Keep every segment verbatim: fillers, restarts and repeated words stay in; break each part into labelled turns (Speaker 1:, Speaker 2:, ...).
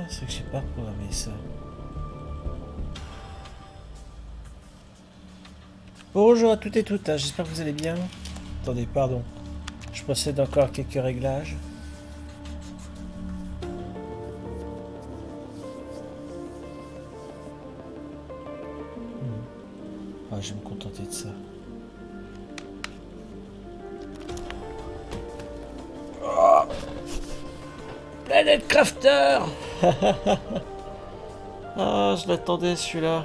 Speaker 1: c'est que j'ai pas programmé ça. Bonjour à toutes et toutes, hein. J'espère que vous allez bien. Attendez, pardon. Je procède encore à quelques réglages. Hmm. Ah, je vais me contenter de ça. Oh, Planet Crafter. Ah, je l'attendais celui-là.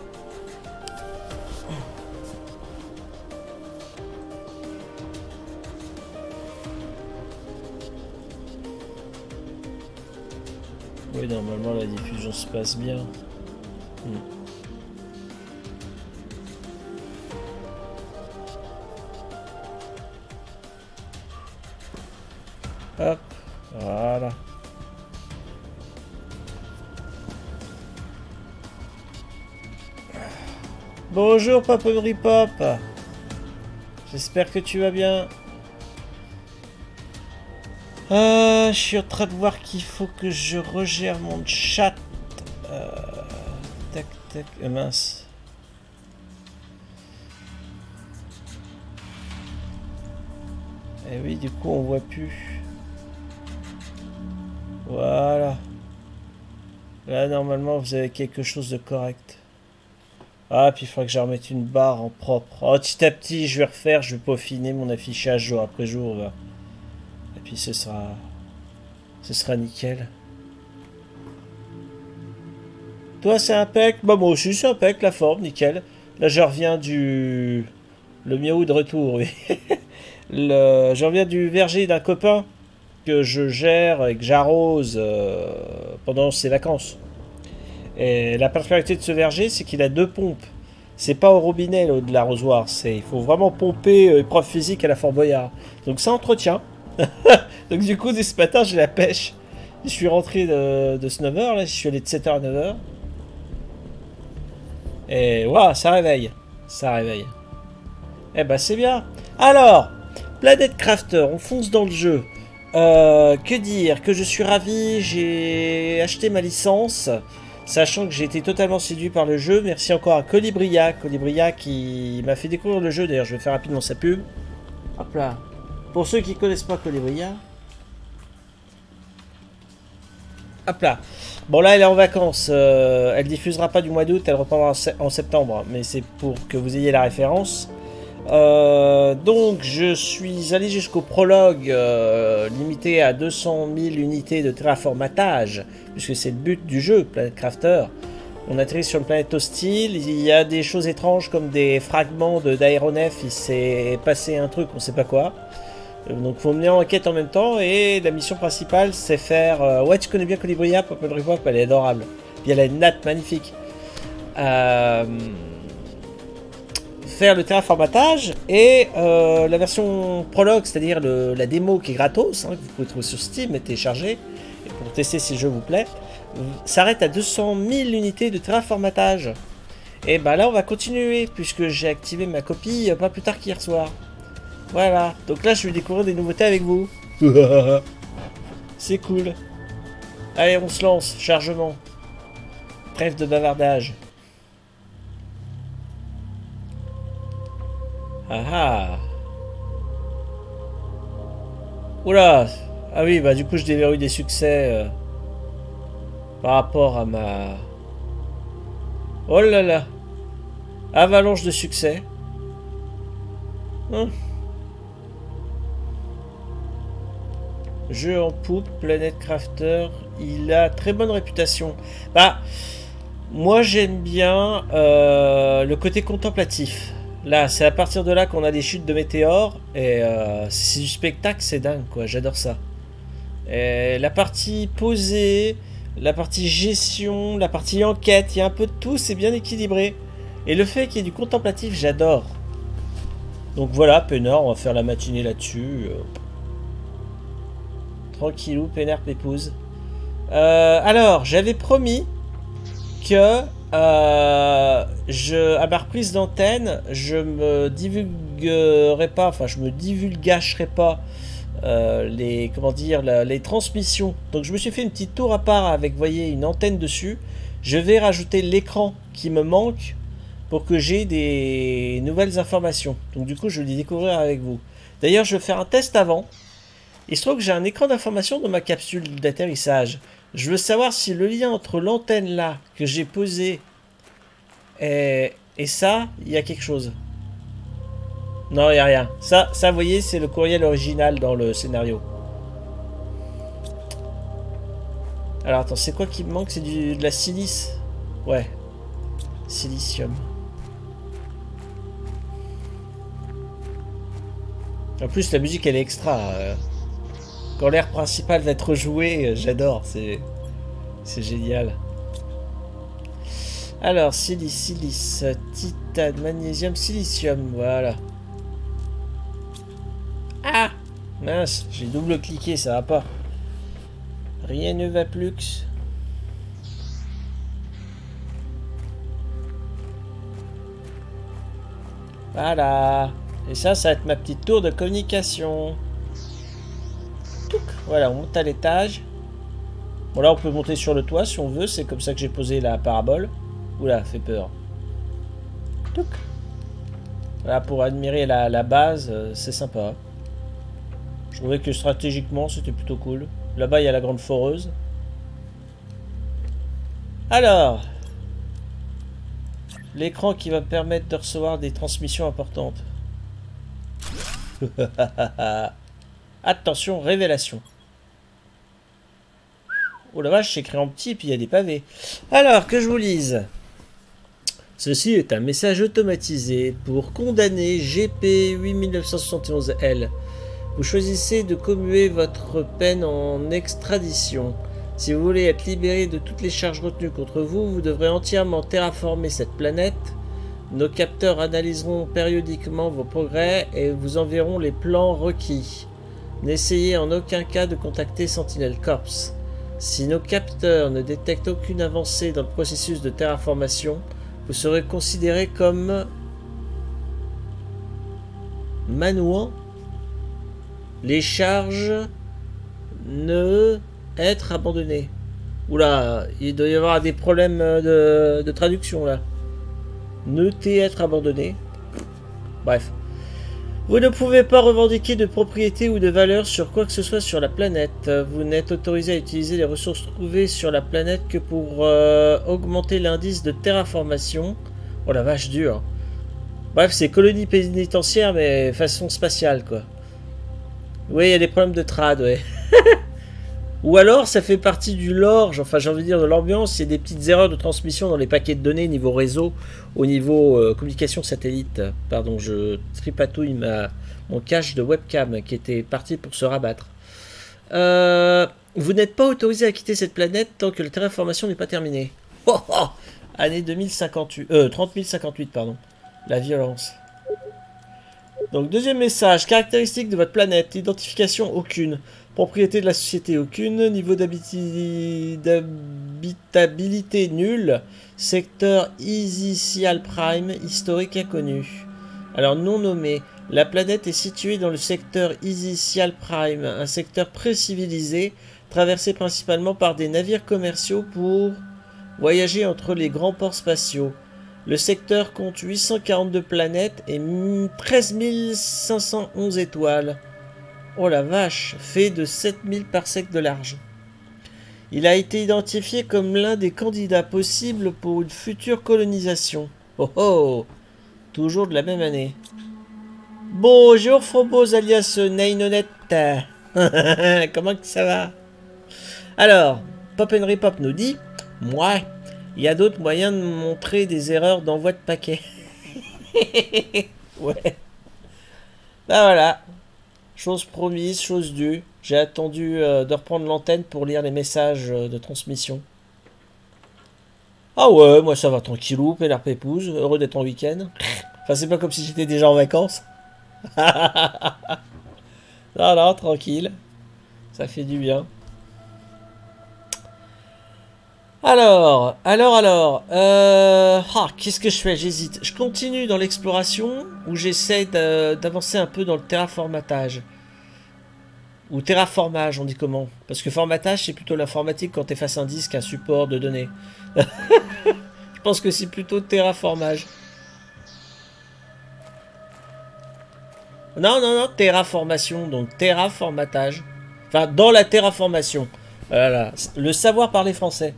Speaker 1: Oui, normalement la diffusion se passe bien. Hmm. Hop, voilà. Bonjour Paponry Pop. J'espère que tu vas bien. Euh, je suis en train de voir qu'il faut que je regère mon chat. Euh, tac, tac, euh, mince. Et oui, du coup, on voit plus. Voilà. Là, normalement, vous avez quelque chose de correct. Ah, puis il faudra que je remette une barre en propre. Oh, petit à petit, je vais refaire, je vais peaufiner mon affichage jour après jour. Là. Et puis ce sera... Ce sera nickel. Toi, c'est impec. Bah, moi aussi, c'est impec, la forme, nickel. Là, je reviens du... Le miaou de retour, oui. Le... Je reviens du verger d'un copain que je gère et que j'arrose euh, pendant ses vacances. Et la particularité de ce verger, c'est qu'il a deux pompes. C'est pas au robinet là, de l'arrosoir. C'est, il faut vraiment pomper euh, épreuve physique à la Fort Boyard. Donc ça entretient. Donc du coup, dès ce matin, j'ai la pêche. Je suis rentré de, de ce neuf heures, là. Je suis allé de sept heures à neuf heures. Et waouh, ça réveille. Ça réveille. Eh ben, c'est bien. Alors, Planet Crafter, on fonce dans le jeu. Euh, que dire? Que je suis ravi. J'ai acheté ma licence. Sachant que j'ai été totalement séduit par le jeu. Merci encore à Colibria. Colibria qui m'a fait découvrir le jeu. D'ailleurs, je vais faire rapidement sa pub. Hop là. Pour ceux qui ne connaissent pas Colibria. Hop là. Bon, là, elle est en vacances. Euh, elle diffusera pas du mois d'août. Elle reprendra en septembre. Mais c'est pour que vous ayez la référence. Euh, donc, je suis allé jusqu'au prologue euh, limité à deux cent mille unités de terraformatage. Puisque c'est le but du jeu, Planet Crafter. On atterrit sur une planète hostile. Il y a des choses étranges comme des fragments de, d'aéronefs. Il s'est passé un truc, on sait pas quoi. Donc, il faut mener en enquête en même temps. Et la mission principale, c'est faire... Euh, ouais, tu connais bien Colibria, Popol Repop, elle est adorable. Puis elle a une natte magnifique. Euh... Faire le terraformatage et euh, la version prologue, c'est-à-dire la démo qui est gratos, hein, que vous pouvez trouver sur Steam et télécharger, et pour tester si le jeu vous plaît, s'arrête à deux cent mille unités de terraformatage. Et bah là, on va continuer, puisque j'ai activé ma copie pas plus tard qu'hier soir. Voilà, donc là, je vais découvrir des nouveautés avec vous. C'est cool. Allez, on se lance, chargement. Trêve de bavardage. Ah ah. Oula. Ah oui, bah du coup je déverrouille des succès euh, par rapport à ma... Oh là là. Avalanche de succès. Hum. Jeu en poupe, Planet Crafter. Il a très bonne réputation. Bah, moi j'aime bien euh, le côté contemplatif. Là, c'est à partir de là qu'on a des chutes de météores. Et euh, c'est du spectacle, c'est dingue, quoi. J'adore ça. Et la partie posée, la partie gestion, la partie enquête, il y a un peu de tout, c'est bien équilibré. Et le fait qu'il y ait du contemplatif, j'adore. Donc voilà, peinard, on va faire la matinée là-dessus. Euh... Tranquillou, peinard, pépouze. Euh, alors, j'avais promis que... Euh, je, à ma reprise d'antenne, je me divulguerai pas, enfin je me divulgacherai pas euh, les, comment dire, la, les transmissions. Donc je me suis fait une petite tour à part avec, vous voyez, une antenne dessus. Je vais rajouter l'écran qui me manque pour que j'ai des nouvelles informations. Donc du coup, je vais les découvrir avec vous. D'ailleurs, je vais faire un test avant. Il se trouve que j'ai un écran d'information dans ma capsule d'atterrissage. Je veux savoir si le lien entre l'antenne là que j'ai posée et, et ça, il y a quelque chose. Non, il n'y a rien. Ça, ça, vous voyez, c'est le courriel original dans le scénario. Alors, attends, c'est quoi qui me manque? C'est de la silice. Ouais. Silicium. En plus, la musique, elle est extra. Euh, quand l'air principal va être joué, euh, j'adore. C'est c'est génial. Alors, silice, silice, titane, magnésium, silicium. Voilà. Ah! Mince, j'ai double-cliqué, ça va pas. Rien ne va plus. Voilà. Et ça, ça va être ma petite tour de communication. Touc. Voilà, on monte à l'étage. Bon, là, on peut monter sur le toit si on veut. C'est comme ça que j'ai posé la parabole. Oula, fait peur. Touc. Voilà, pour admirer la, la base, euh, c'est sympa. Je trouvais que stratégiquement, c'était plutôt cool. Là-bas, il y a la grande foreuse. Alors, l'écran qui va me permettre de recevoir des transmissions importantes. Attention, révélation. Oh la vache, c'est écrit en petit et puis il y a des pavés. Alors, que je vous lise. Ceci est un message automatisé pour condamner G P huit mille neuf cent soixante et onze L. Vous choisissez de commuer votre peine en extradition. Si vous voulez être libéré de toutes les charges retenues contre vous, vous devrez entièrement terraformer cette planète. Nos capteurs analyseront périodiquement vos progrès et vous enverront les plans requis. N'essayez en aucun cas de contacter Sentinel Corps. Si nos capteurs ne détectent aucune avancée dans le processus de terraformation, vous serez considéré comme manouant les charges ne être abandonnées. Oula, il doit y avoir des problèmes de, de traduction là. Ne être abandonné. Bref. Vous ne pouvez pas revendiquer de propriété ou de valeur sur quoi que ce soit sur la planète. Vous n'êtes autorisé à utiliser les ressources trouvées sur la planète que pour euh, augmenter l'indice de terraformation. Oh la vache dure. Bref, c'est colonie pénitentiaire mais façon spatiale quoi. Oui, il y a des problèmes de trad, ouais. Ou alors, ça fait partie du lore, enfin j'ai envie de dire de l'ambiance, il y a des petites erreurs de transmission dans les paquets de données niveau réseau, au niveau euh, communication satellite. Pardon, je tripatouille ma, mon cache de webcam qui était parti pour se rabattre. Euh, vous n'êtes pas autorisé à quitter cette planète tant que la terraformation n'est pas terminée. Oh, oh, année deux mille cinquante-huit, euh, trente mille cinquante-huit, pardon. La violence. Donc, deuxième message. Caractéristiques de votre planète. Identification aucune. Propriété de la société aucune. Niveau d'habitabilité nul. Secteur Izycial Prime. Historique inconnu. Alors, non nommé. La planète est située dans le secteur Izycial Prime. Un secteur pré-civilisé. Traversé principalement par des navires commerciaux pour voyager entre les grands ports spatiaux. Le secteur compte huit cent quarante-deux planètes et treize mille cinq cent onze étoiles. Oh la vache, fait de sept mille parsecs de large. Il a été identifié comme l'un des candidats possibles pour une future colonisation. Oh oh, toujours de la même année. Bonjour Phobos alias Nainonette. Comment que ça va? Alors, Pop Henry Pop nous dit, moi. Il y a d'autres moyens de montrer des erreurs d'envoi de paquets. Ouais. Ben voilà. Chose promise, chose due. J'ai attendu euh, de reprendre l'antenne pour lire les messages euh, de transmission. Ah ouais, moi ça va tranquillou, pélard pépouze, heureux d'être en week-end. Enfin, c'est pas comme si j'étais déjà en vacances. Non, non, tranquille. Ça fait du bien. Alors, alors, alors, euh... ah, qu'est-ce que je fais? J'hésite. Je continue dans l'exploration ou j'essaie d'avancer un peu dans le terraformatage. Ou terraformage, on dit comment? Parce que formatage, c'est plutôt l'informatique quand tu effaces un disque, un support de données. Je pense que c'est plutôt terraformage. Non, non, non, terraformation, donc terraformatage. Enfin, dans la terraformation. Voilà, le savoir parler français.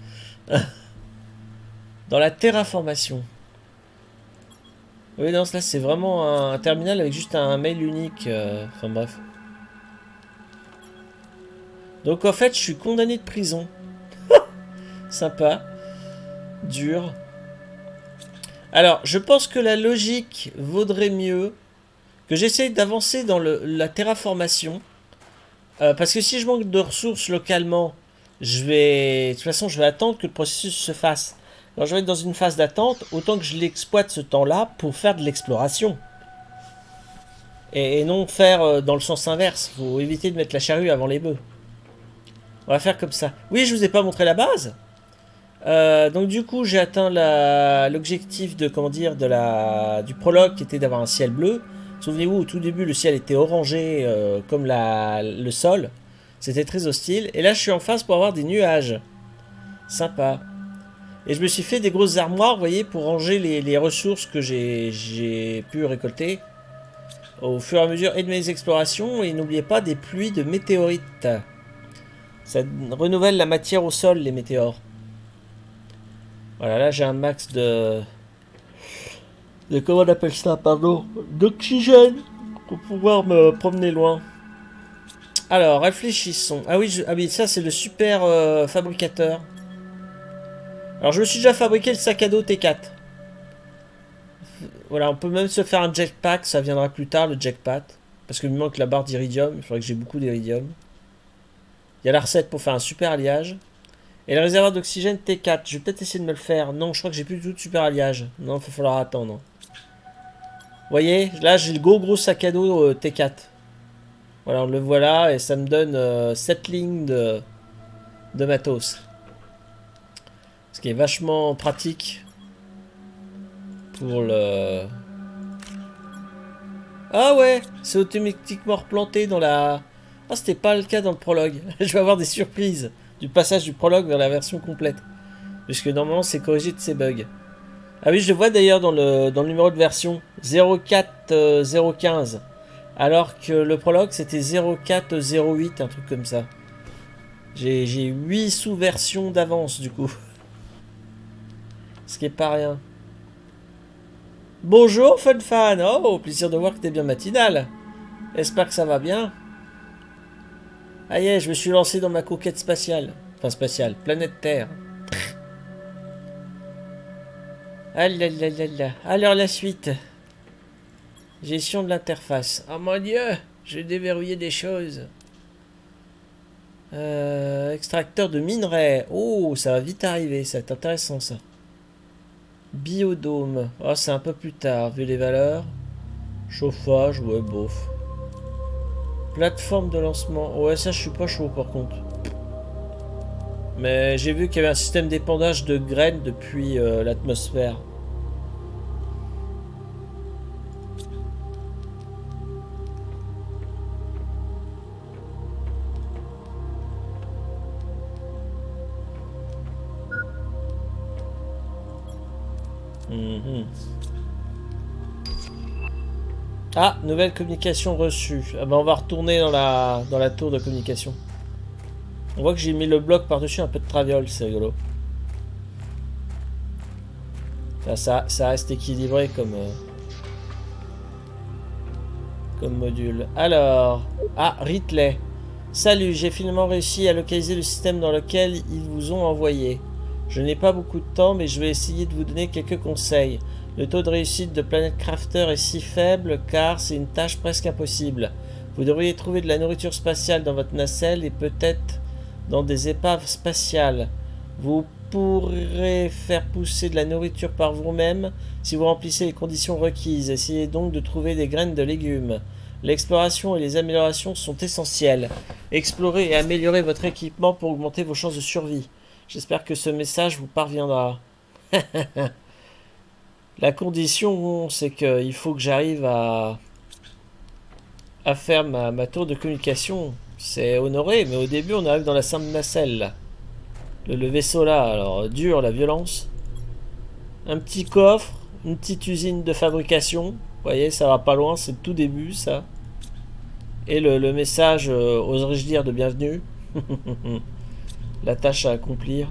Speaker 1: Dans la terraformation. Oui, non, là, c'est vraiment un terminal avec juste un mail unique. Euh, enfin, bref. Donc, en fait, je suis condamné de prison. Sympa. Dur. Alors, je pense que la logique vaudrait mieux que j'essaye d'avancer dans le, la terraformation. Euh, parce que si je manque de ressources localement, je vais... De toute façon, je vais attendre que le processus se fasse. Alors, je vais être dans une phase d'attente, autant que je l'exploite ce temps-là pour faire de l'exploration. Et, et non faire euh, dans le sens inverse. Il faut éviter de mettre la charrue avant les bœufs. On va faire comme ça. Oui, je vous ai pas montré la base. Euh, donc du coup, j'ai atteint l'objectif de, comment dire, de la, du prologue qui était d'avoir un ciel bleu. Souvenez-vous, au tout début, le ciel était orangé euh, comme la, le sol. C'était très hostile. Et là, je suis en phase pour avoir des nuages. Sympa. Et je me suis fait des grosses armoires, vous voyez, pour ranger les, les ressources que j'ai pu récolter au fur et à mesure et de mes explorations. Et n'oubliez pas des pluies de météorites. Ça renouvelle la matière au sol, les météores. Voilà, là j'ai un max de... de comment on appelle ça, pardon, d'oxygène pour pouvoir me promener loin. Alors, réfléchissons. Ah oui, je... ah oui, ça c'est le super euh, fabricateur. Alors je me suis déjà fabriqué le sac à dos T quatre. Voilà, on peut même se faire un jetpack, ça viendra plus tard le jetpack. Parce qu'il me manque la barre d'iridium, il faudrait que j'ai beaucoup d'iridium. Il y a la recette pour faire un super alliage. Et le réservoir d'oxygène T quatre, je vais peut-être essayer de me le faire. Non, je crois que j'ai plus du tout de super alliage. Non, il va falloir attendre. Vous voyez, là j'ai le gros gros sac à dos euh, T quatre. Voilà, on le voit là et ça me donne euh, sept lignes de, de matos. Ce qui est vachement pratique pour le... Ah ouais, c'est automatiquement replanté dans la... Ah, c'était pas le cas dans le prologue. Je vais avoir des surprises du passage du prologue vers la version complète. Puisque normalement c'est corrigé de ces bugs. Ah oui, je le vois d'ailleurs dans le, dans le numéro de version zéro quatre zéro quinze. Alors que le prologue c'était zéro quatre zéro huit, un truc comme ça. J'ai huit sous-versions d'avance du coup. Ce qui est pas rien. Bonjour Fun Fan. Oh, plaisir de voir que t'es bien matinal. J'espère que ça va bien. Ah yeah, je me suis lancé dans ma conquête spatiale. Enfin spatiale, planète Terre. Ah là là là là. Alors la suite. Gestion de l'interface. Oh mon dieu, j'ai déverrouillé des choses. Euh, extracteur de minerais. Oh, ça va vite arriver, ça va être intéressant ça. Biodôme. Oh, c'est un peu plus tard, vu les valeurs. Chauffage, ouais, bof. Plateforme de lancement. Ouais, ça, je suis pas chaud par contre. Mais j'ai vu qu'il y avait un système d'épandage de graines depuis euh, l'atmosphère. Mmh. Ah, nouvelle communication reçue. Ah bah on va retourner dans la, dans la tour de communication. On voit que j'ai mis le bloc par-dessus un peu de traviole, c'est rigolo. Ça, ça, ça reste équilibré comme, euh, comme module. Alors, ah, Ritley. Salut, j'ai finalement réussi à localiser le système dans lequel ils vous ont envoyé. Je n'ai pas beaucoup de temps, mais je vais essayer de vous donner quelques conseils. Le taux de réussite de Planet Crafter est si faible car c'est une tâche presque impossible. Vous devriez trouver de la nourriture spatiale dans votre nacelle et peut-être dans des épaves spatiales. Vous pourrez faire pousser de la nourriture par vous-même si vous remplissez les conditions requises. Essayez donc de trouver des graines de légumes. L'exploration et les améliorations sont essentielles. Explorez et améliorez votre équipement pour augmenter vos chances de survie. J'espère que ce message vous parviendra. La condition, c'est qu'il faut que j'arrive à, à faire ma, ma tour de communication C'est honoré, mais au début, on arrive dans la Sainte-Nacelle, là. Le, le vaisseau, là, alors, dur, la violence. Un petit coffre, une petite usine de fabrication. Vous voyez, ça va pas loin, c'est le tout début, ça. Et le, le message, euh, oserais-je dire, de bienvenue. La tâche à accomplir.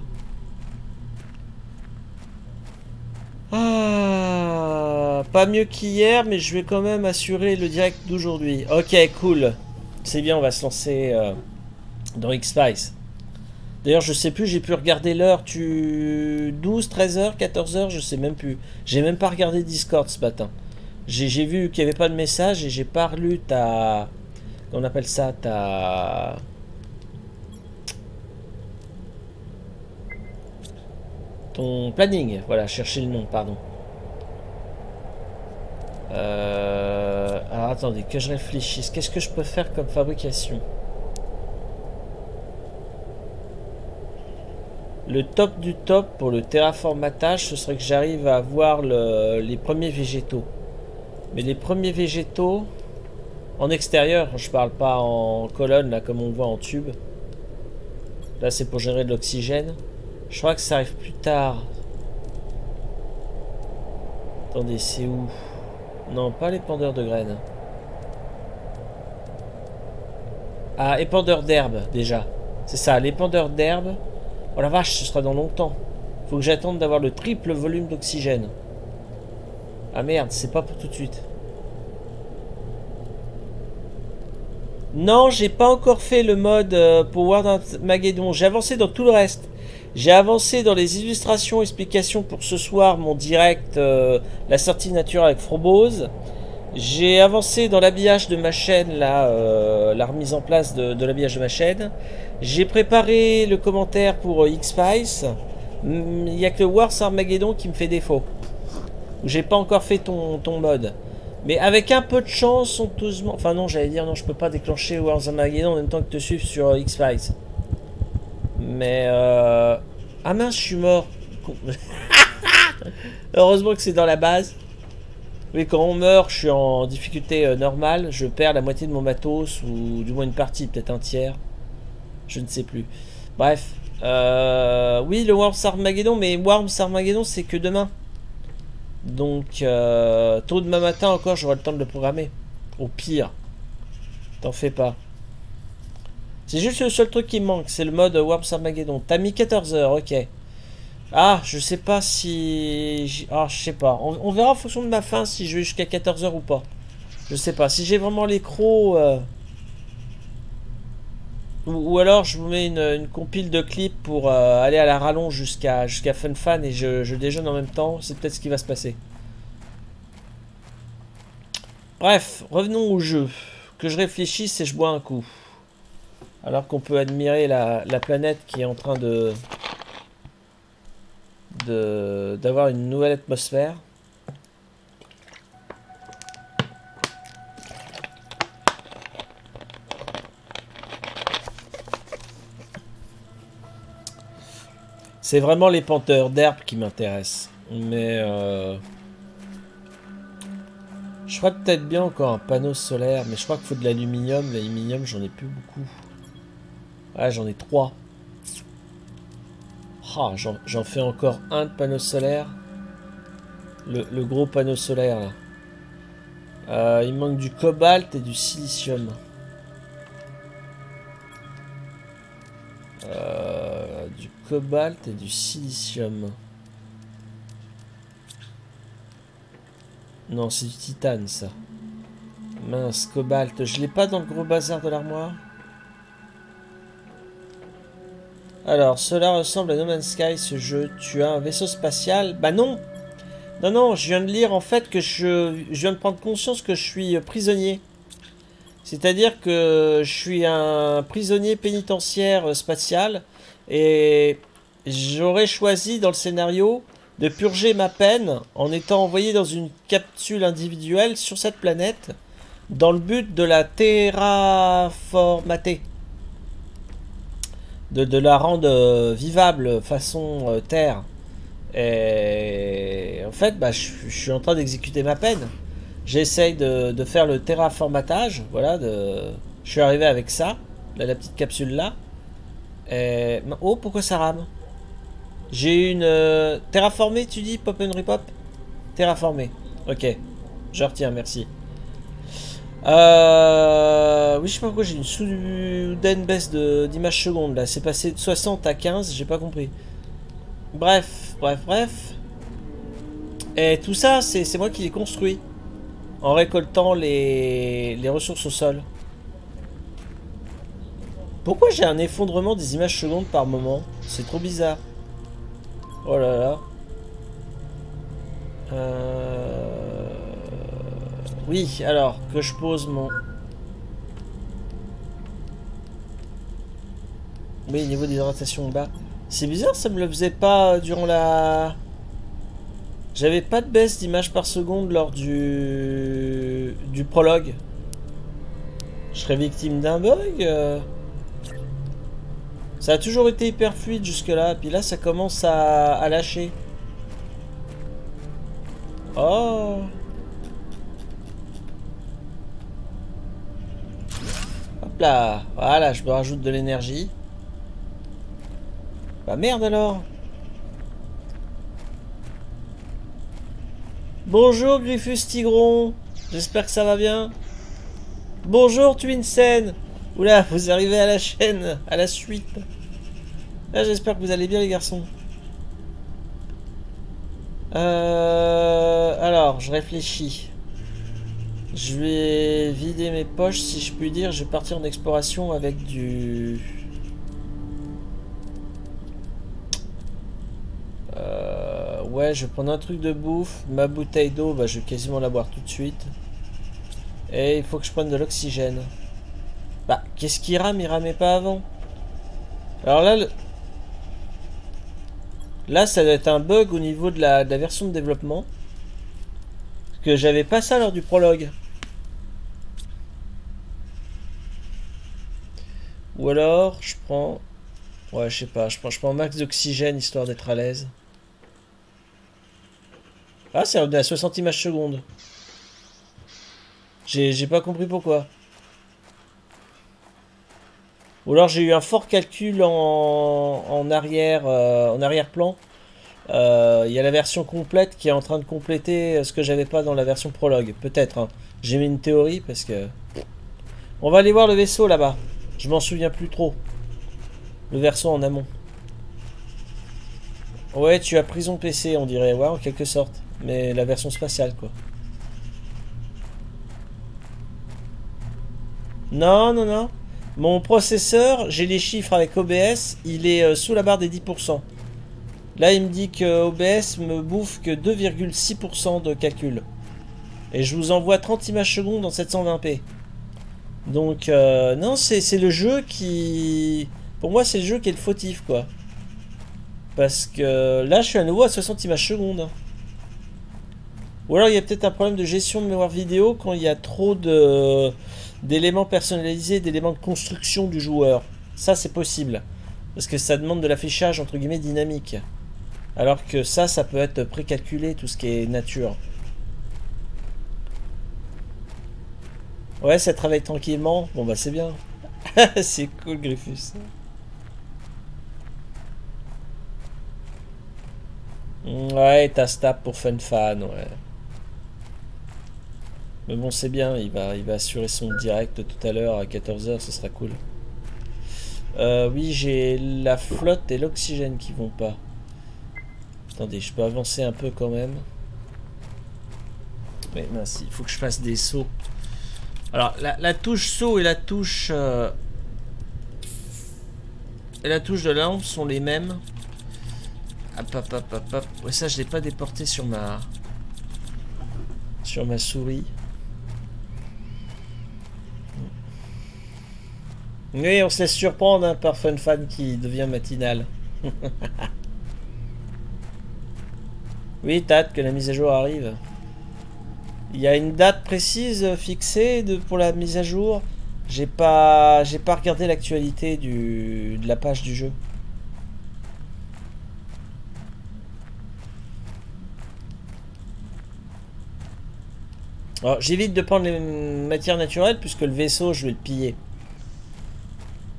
Speaker 1: Ah, pas mieux qu'hier, mais je vais quand même assurer le direct d'aujourd'hui. Ok, cool. C'est bien, on va se lancer euh, dans X-Files. D'ailleurs, je sais plus, j'ai pu regarder l'heure. Tu... douze, treize heures, quatorze heures, je sais même plus. J'ai même pas regardé Discord ce matin. J'ai vu qu'il n'y avait pas de message et j'ai pas relu ta... On appelle ça ta... Ton planning. Voilà, chercher le nom, pardon. Euh... Alors attendez, que je réfléchisse. Qu'est-ce que je peux faire comme fabrication? Le top du top pour le terraformatage, ce serait que j'arrive à avoir le, les premiers végétaux. Mais les premiers végétaux, en extérieur, je parle pas en colonne, là, comme on voit en tube. Là, c'est pour générer de l'oxygène. Je crois que ça arrive plus tard. Attendez, c'est où? Non, pas l'épandeur de graines. Ah, épandeur d'herbe, déjà. C'est ça, l'épandeur d'herbe. Oh la vache, ce sera dans longtemps. Faut que j'attende d'avoir le triple volume d'oxygène. Ah merde, c'est pas pour tout de suite. Non, j'ai pas encore fait le mode euh, pour World Armageddon. J'ai avancé dans tout le reste. J'ai avancé dans les illustrations, explications pour ce soir, mon direct, euh, la sortie nature avec Frobose. J'ai avancé dans l'habillage de ma chaîne, là, euh, la remise en place de, de l'habillage de ma chaîne. J'ai préparé le commentaire pour euh, X-Files. Il n'y a que le Wars Armageddon qui me fait défaut. J'ai pas encore fait ton, ton mode. Mais avec un peu de chance, honteusement... Enfin non, j'allais dire, non, je peux pas déclencher Wars Armageddon en même temps que te suivre sur euh, X-Files. Mais... Euh... Ah mince, je suis mort. Heureusement que c'est dans la base. Oui, quand on meurt, je suis en difficulté euh, normale. Je perds la moitié de mon matos, ou du moins une partie, peut-être un tiers. Je ne sais plus. Bref. Euh, oui, le Worms Armageddon, mais Worms Armageddon, c'est que demain. Donc, euh, tôt demain matin encore, j'aurai le temps de le programmer. Au pire. T'en fais pas. C'est juste le seul truc qui me manque, c'est le mode Worms Armageddon. T'as mis quatorze heures, ok. Ah, je sais pas si... Ah, je sais pas. On, on verra en fonction de ma faim si je vais jusqu'à quatorze heures ou pas. Je sais pas. Si j'ai vraiment les crocs... Euh... Ou, ou alors je vous mets une, une compile de clips pour euh, aller à la rallonge jusqu'à jusqu'à Fun Fan et je, je déjeune en même temps. C'est peut-être ce qui va se passer. Bref, revenons au jeu. Que je réfléchisse et je bois un coup. Alors qu'on peut admirer la, la planète qui est en train de... de d'avoir une nouvelle atmosphère. C'est vraiment les planteurs d'herbe qui m'intéressent. Mais euh, je ferais peut-être bien encore un panneau solaire, mais je crois qu'il faut de l'aluminium. L'aluminium, j'en ai plus beaucoup. Ouais, j'en ai trois. Ah, j'en fais encore un de panneau solaire. Le, le gros panneau solaire là. Euh, il manque du cobalt et du silicium. Euh, du cobalt et du silicium. Non, c'est du titane ça. Mince, cobalt. Je l'ai pas dans le gros bazar de l'armoire. Alors, cela ressemble à No Man's Sky, ce jeu. Tu as un vaisseau spatial? Bah non. Non, non, je viens de lire en fait que je, je viens de prendre conscience que je suis prisonnier. C'est-à-dire que je suis un prisonnier pénitentiaire spatial et j'aurais choisi dans le scénario de purger ma peine en étant envoyé dans une capsule individuelle sur cette planète dans le but de la terraformater. De, de la rendre vivable façon euh, Terre. Et en fait, bah, je, je suis en train d'exécuter ma peine. J'essaye de, de faire le terraformatage. Voilà, de, je suis arrivé avec ça. Là, la petite capsule là. Et... Oh, pourquoi ça rame? J'ai une... Euh... Terraformée, tu dis, Pop and Repop? Terraformée. Ok. Je retiens, merci. Euh... Oui, je sais pas pourquoi j'ai une soudaine baisse d'image seconde là. C'est passé de soixante à quinze, j'ai pas compris. Bref, bref, bref. Et tout ça, c'est moi qui l'ai construit. En récoltant les, les ressources au sol. Pourquoi j'ai un effondrement des images secondes par moment? C'est trop bizarre. Oh là là. Euh... Oui, alors, que je pose mon... Oui, niveau d'hydratation bas. C'est bizarre, ça me le faisait pas durant la... J'avais pas de baisse d'image par seconde lors du... du prologue. Je serais victime d'un bug euh... Ça a toujours été hyper fluide jusque là, puis là ça commence à, à lâcher. Oh. Hop là, voilà, je me rajoute de l'énergie. Bah merde alors. Bonjour Griffus Tigron, j'espère que ça va bien. Bonjour Twinsen. Oula, vous arrivez à la chaîne, à la suite. Là, j'espère que vous allez bien les garçons. Euh, alors, je réfléchis. Je vais vider mes poches, si je puis dire. Je vais partir en exploration avec du... Euh, ouais, je vais prendre un truc de bouffe. Ma bouteille d'eau, bah, je vais quasiment la boire tout de suite. Et il faut que je prenne de l'oxygène. Bah, qu'est-ce qui rame? Il ramait pas avant. Alors là, le... là, ça doit être un bug au niveau de la, de la version de développement. Parce que j'avais pas ça lors du prologue. Ou alors, je prends... Ouais, je sais pas, je prends, je prends un max d'oxygène histoire d'être à l'aise. Ah, c'est à soixante images secondes. J'ai pas compris pourquoi. Ou alors j'ai eu un fort calcul en, en arrière euh, en arrière-plan. Il euh, y a la version complète qui est en train de compléter ce que j'avais pas dans la version prologue. Peut-être. Hein. J'ai mis une théorie parce que... On va aller voir le vaisseau là-bas. Je m'en souviens plus trop. Le vaisseau en amont. Ouais, tu as prison P C, on dirait. Ouais, en quelque sorte. Mais la version spatiale, quoi. Non, non, non. Mon processeur, j'ai les chiffres avec O B S, il est euh, sous la barre des dix pour cent. Là, il me dit que O B S me bouffe que deux virgule six pour cent de calcul. Et je vous envoie trente images secondes en sept cent vingt p. Donc, euh, non, c'est le jeu qui... Pour moi, c'est le jeu qui est le fautif, quoi. Parce que là, je suis à nouveau à soixante images secondes. Ou alors, il y a peut-être un problème de gestion de mémoire vidéo quand il y a trop de... d'éléments personnalisés, d'éléments de construction du joueur. Ça, c'est possible. Parce que ça demande de l'affichage, entre guillemets, dynamique. Alors que ça, ça peut être précalculé, tout ce qui est nature. Ouais, ça travaille tranquillement. Bon, bah, c'est bien. C'est cool, Griffus. Ouais, t'as Stap pour Fun Fan, ouais. Mais bon, c'est bien, il va, il va assurer son direct tout à l'heure à quatorze heures, ce sera cool. Euh, oui, j'ai la flotte et l'oxygène qui vont pas. Attendez, je peux avancer un peu quand même. Mais mince, il faut que je fasse des sauts. Alors, la, la touche saut et la touche... Euh, et la touche de la lampe sont les mêmes. Hop, hop, hop, hop, hop. Ouais, ça, je l'ai pas déporté sur ma... Sur ma souris. Oui, on se laisse surprendre hein, par Fun Fan qui devient matinal. Oui, Tat, que la mise à jour arrive. Il y a une date précise fixée de, pour la mise à jour. J'ai pas, j'ai pas regardé l'actualité du de la page du jeu. Alors, j'évite de prendre les matières naturelles puisque le vaisseau, je vais le piller.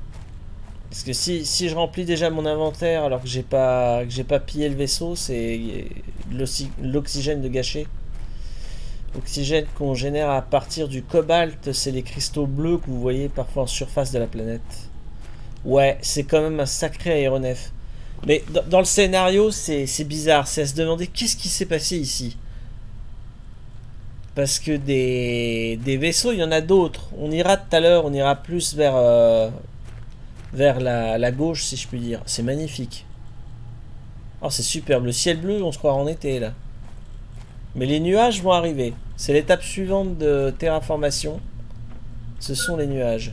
Speaker 1: Parce que si, si je remplis déjà mon inventaire alors que j'ai pas que j'ai pas pillé le vaisseau, c'est l'oxygène de gâché. Oxygène qu'on génère à partir du cobalt, c'est les cristaux bleus que vous voyez parfois en surface de la planète. Ouais, c'est quand même un sacré aéronef. Mais dans, dans le scénario, c'est bizarre. C'est à se demander qu'est-ce qui s'est passé ici. Parce que des, des vaisseaux, il y en a d'autres. On ira tout à l'heure, on ira plus vers, euh, vers la, la gauche, si je puis dire. C'est magnifique. Oh, c'est superbe. Le ciel bleu, on se croit en été, là. Mais les nuages vont arriver. C'est l'étape suivante de terraformation. Ce sont les nuages.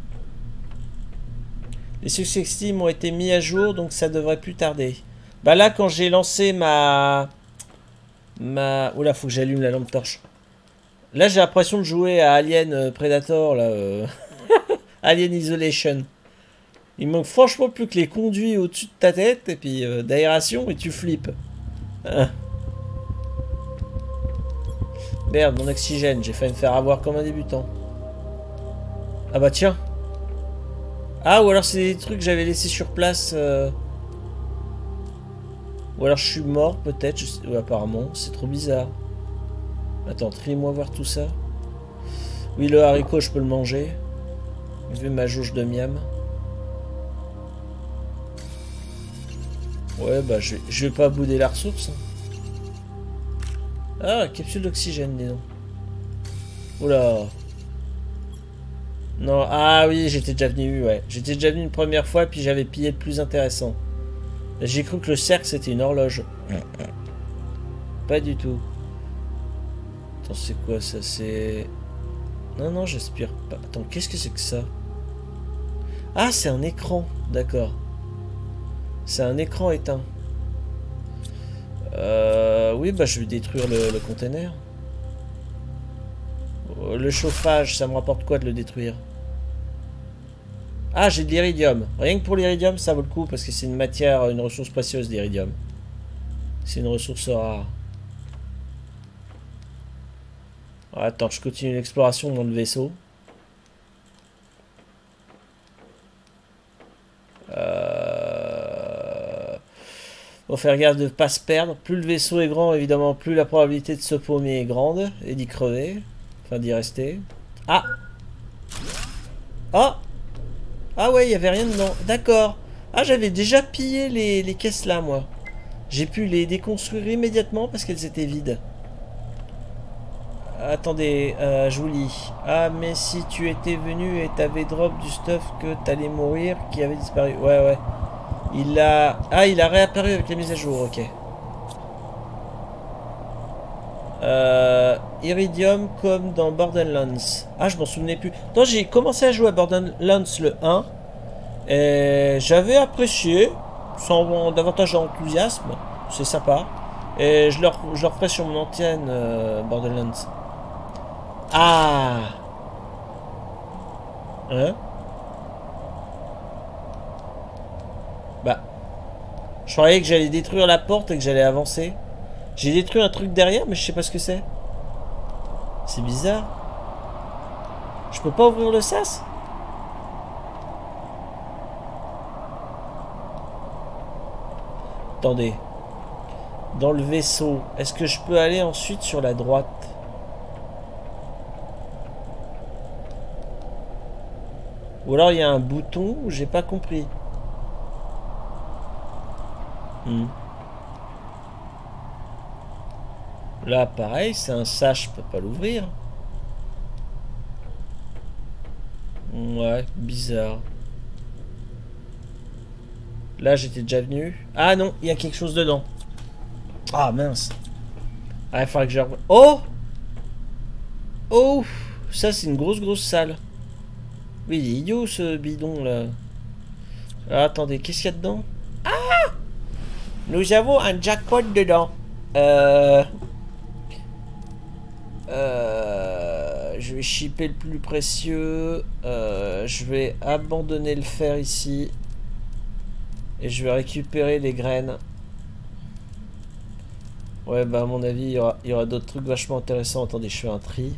Speaker 1: Les succès Steam ont été mis à jour, donc ça devrait plus tarder. Bah là, quand j'ai lancé ma... ma... Oula, faut que j'allume la lampe torche. Là, j'ai l'impression de jouer à Alien Predator, là. Euh... Alien Isolation. Il manque franchement plus que les conduits au-dessus de ta tête, et puis euh, d'aération, et tu flippes. Hein. Merde, mon oxygène, j'ai failli me faire avoir comme un débutant. Ah bah tiens. Ah, ou alors c'est des trucs que j'avais laissés sur place. Euh... Ou alors je suis mort, peut-être. Sais... Ouais, apparemment, c'est trop bizarre. Attends, trie-moi voir tout ça. Oui, le haricot, je peux le manger. Vu ma jauge de miam. Ouais, bah je vais, je vais pas bouder la ressource. Ah, capsule d'oxygène, dis donc. Oula. Non, ah oui, j'étais déjà venu, ouais. J'étais déjà venu une première fois, puis j'avais pillé le plus intéressant. J'ai cru que le cercle, c'était une horloge. Pas du tout. Attends, c'est quoi ça? C'est... Non, non, j'aspire pas. Attends, qu'est-ce que c'est que ça? Ah, c'est un écran, d'accord. C'est un écran éteint. Euh, oui, bah je vais détruire le, le container. Le chauffage, ça me rapporte quoi de le détruire? Ah, j'ai de l'iridium. Rien que pour l'iridium, ça vaut le coup parce que c'est une matière, une ressource précieuse, l'iridium. C'est une ressource rare. Attends, je continue l'exploration dans le vaisseau. Euh... Faut faire gaffe de ne pas se perdre. Plus le vaisseau est grand, évidemment, plus la probabilité de se paumer est grande et d'y crever. Enfin, d'y rester. Ah! Ah! Ah ouais, il n'y avait rien dedans. D'accord. Ah, j'avais déjà pillé les, les caisses là, moi. J'ai pu les déconstruire immédiatement parce qu'elles étaient vides. Attendez, euh, je vous lis. Ah, mais si tu étais venu et t'avais drop du stuff que t'allais mourir, qui avait disparu. Ouais, ouais. Il a... Ah, il a réapparu avec la mise à jour, ok. Euh, Iridium comme dans Borderlands. Ah, je m'en souvenais plus. Non, j'ai commencé à jouer à Borderlands le un. Et j'avais apprécié, sans davantage d'enthousiasme. C'est sympa. Et je le, je le referai sur mon ancienne euh, Borderlands. Ah! Hein? Bah. Je croyais que j'allais détruire la porte et que j'allais avancer. J'ai détruit un truc derrière, mais je sais pas ce que c'est. C'est bizarre. Je peux pas ouvrir le sas? Attendez. Dans le vaisseau, est-ce que je peux aller ensuite sur la droite? Ou alors il y a un bouton où j'ai pas compris. Hmm. Là, pareil, c'est un sas, je peux pas l'ouvrir. Ouais, bizarre. Là, j'étais déjà venu. Ah non, il y a quelque chose dedans. Ah mince. Ah, il faudrait que je... Oh! Oh! Ça, c'est une grosse, grosse salle. Oui, il est idiot, ce bidon, là. Ah, attendez, qu'est-ce qu'il y a dedans? Ah! Nous avons un jackpot dedans. Euh... Euh... Je vais shipper le plus précieux. Euh... Je vais abandonner le fer ici. Et je vais récupérer les graines. Ouais, bah à mon avis, il y aura, il y aura d'autres trucs vachement intéressants. Attendez, je fais un tri.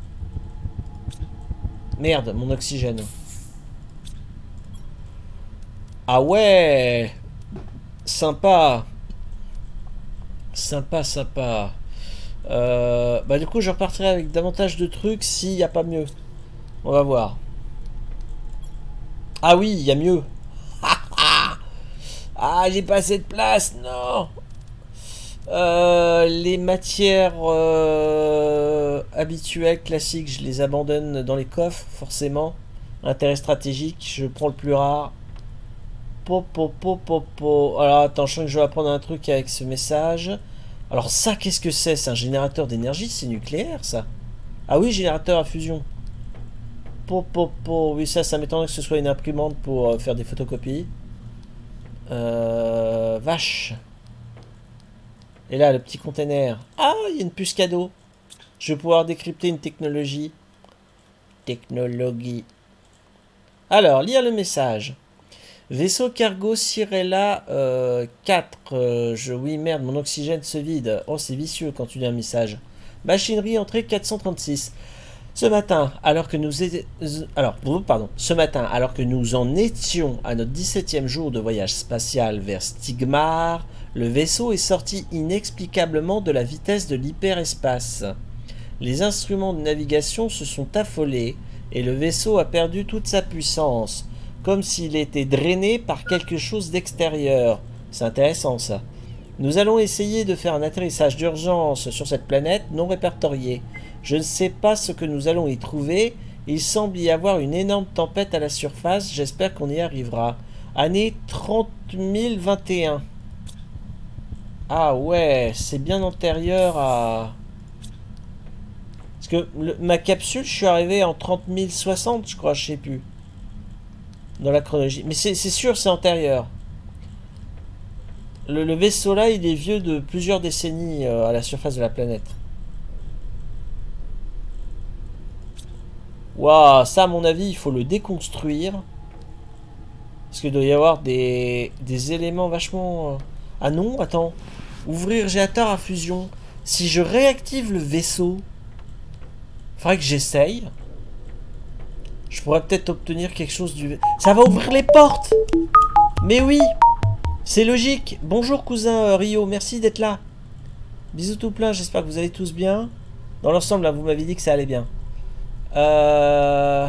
Speaker 1: Merde, mon oxygène. Ah ouais. Sympa. Sympa, sympa. Euh, bah du coup, je repartirai avec davantage de trucs s'il n'y a pas mieux. On va voir. Ah oui, il y a mieux. Ah, j'ai pas assez de place, non. Euh, les matières euh, habituelles, classiques, je les abandonne dans les coffres, forcément. Intérêt stratégique, je prends le plus rare. Po, po, po, po, po. Alors attends, je sens que je vais apprendre un truc avec ce message. Alors ça, qu'est-ce que c'est? C'est un générateur d'énergie? C'est nucléaire, ça? Ah oui, générateur à fusion. Po, po, po. Oui, ça, ça m'étonnerait que ce soit une imprimante pour euh, faire des photocopies. Euh, vache. Et là, le petit container. Ah, il y a une puce cadeau. Je vais pouvoir décrypter une technologie. Technologie. Alors, lire le message. Vaisseau cargo Cirella euh, quatre. Euh, je, oui, merde, mon oxygène se vide. Oh, c'est vicieux quand tu lis un message. Machinerie entrée quatre cent trente-six. Ce matin, alors que nous é- alors, pardon, ce matin, alors que nous en étions à notre dix-septième jour de voyage spatial vers Stigmar, le vaisseau est sorti inexplicablement de la vitesse de l'hyperespace. Les instruments de navigation se sont affolés et le vaisseau a perdu toute sa puissance, comme s'il était drainé par quelque chose d'extérieur. C'est intéressant ça. Nous allons essayer de faire un atterrissage d'urgence sur cette planète non répertoriée. Je ne sais pas ce que nous allons y trouver. Il semble y avoir une énorme tempête à la surface. J'espère qu'on y arrivera. Année trente mille vingt et un. Ah ouais, c'est bien antérieur à... Parce que le, ma capsule, je suis arrivé en trente mille soixante, je crois, je sais plus. Dans la chronologie. Mais c'est sûr, c'est antérieur. Le, le vaisseau là, il est vieux de plusieurs décennies euh, à la surface de la planète. Waouh, ça à mon avis, il faut le déconstruire. Parce qu'il doit y avoir des, des éléments vachement... Ah non, attends. Ouvrir réacteur à fusion. Si je réactive le vaisseau, faudrait que j'essaye. Je pourrais peut-être obtenir quelque chose du... Ça va ouvrir les portes. Mais oui, c'est logique. Bonjour cousin euh, Rio, merci d'être là. Bisous tout plein, j'espère que vous allez tous bien. Dans l'ensemble, là, vous m'avez dit que ça allait bien. Euh...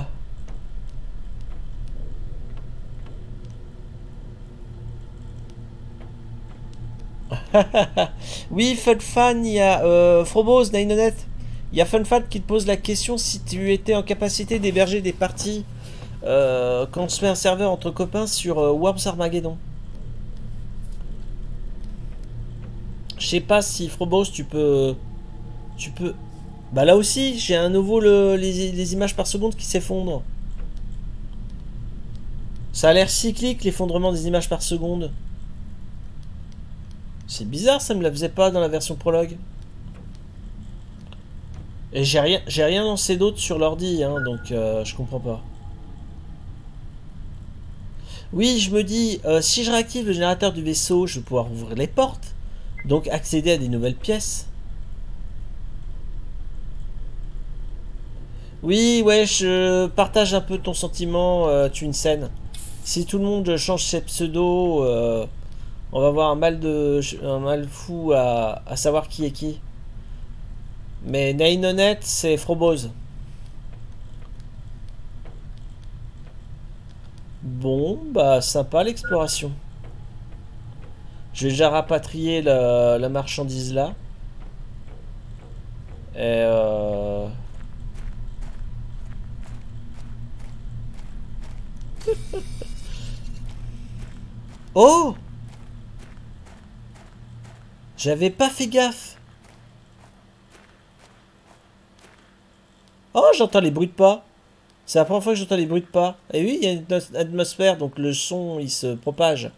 Speaker 1: Oui, FunFan, il y a euh, Frobos, Nainonet. Il y a FunFan qui te pose la question si tu étais en capacité d'héberger des parties euh, quand on se fait un serveur entre copains sur euh, Worms Armageddon. Je sais pas si Frobos, tu peux... Tu peux... Bah là aussi, j'ai à nouveau le, les, les images par seconde qui s'effondrent. Ça a l'air cyclique, l'effondrement des images par seconde. C'est bizarre, ça me la faisait pas dans la version prologue. Et j'ai rien, j'ai rien lancé d'autre sur l'ordi, hein, donc euh, je comprends pas. Oui, je me dis, euh, si je réactive le générateur du vaisseau, je vais pouvoir ouvrir les portes. Donc accéder à des nouvelles pièces. Oui, ouais, je partage un peu ton sentiment, euh, Twinsen. Si tout le monde change ses pseudos, euh, on va avoir un mal de, un mal fou à, à savoir qui est qui. Mais Nainonet, c'est Frobose. Bon, bah sympa l'exploration. Je vais déjà rapatrier la, la marchandise là. Et euh... Oh! J'avais pas fait gaffe. Oh, j'entends les bruits de pas. C'est la première fois que j'entends les bruits de pas. Et oui, il y a une atmosphère, donc le son, il se propage.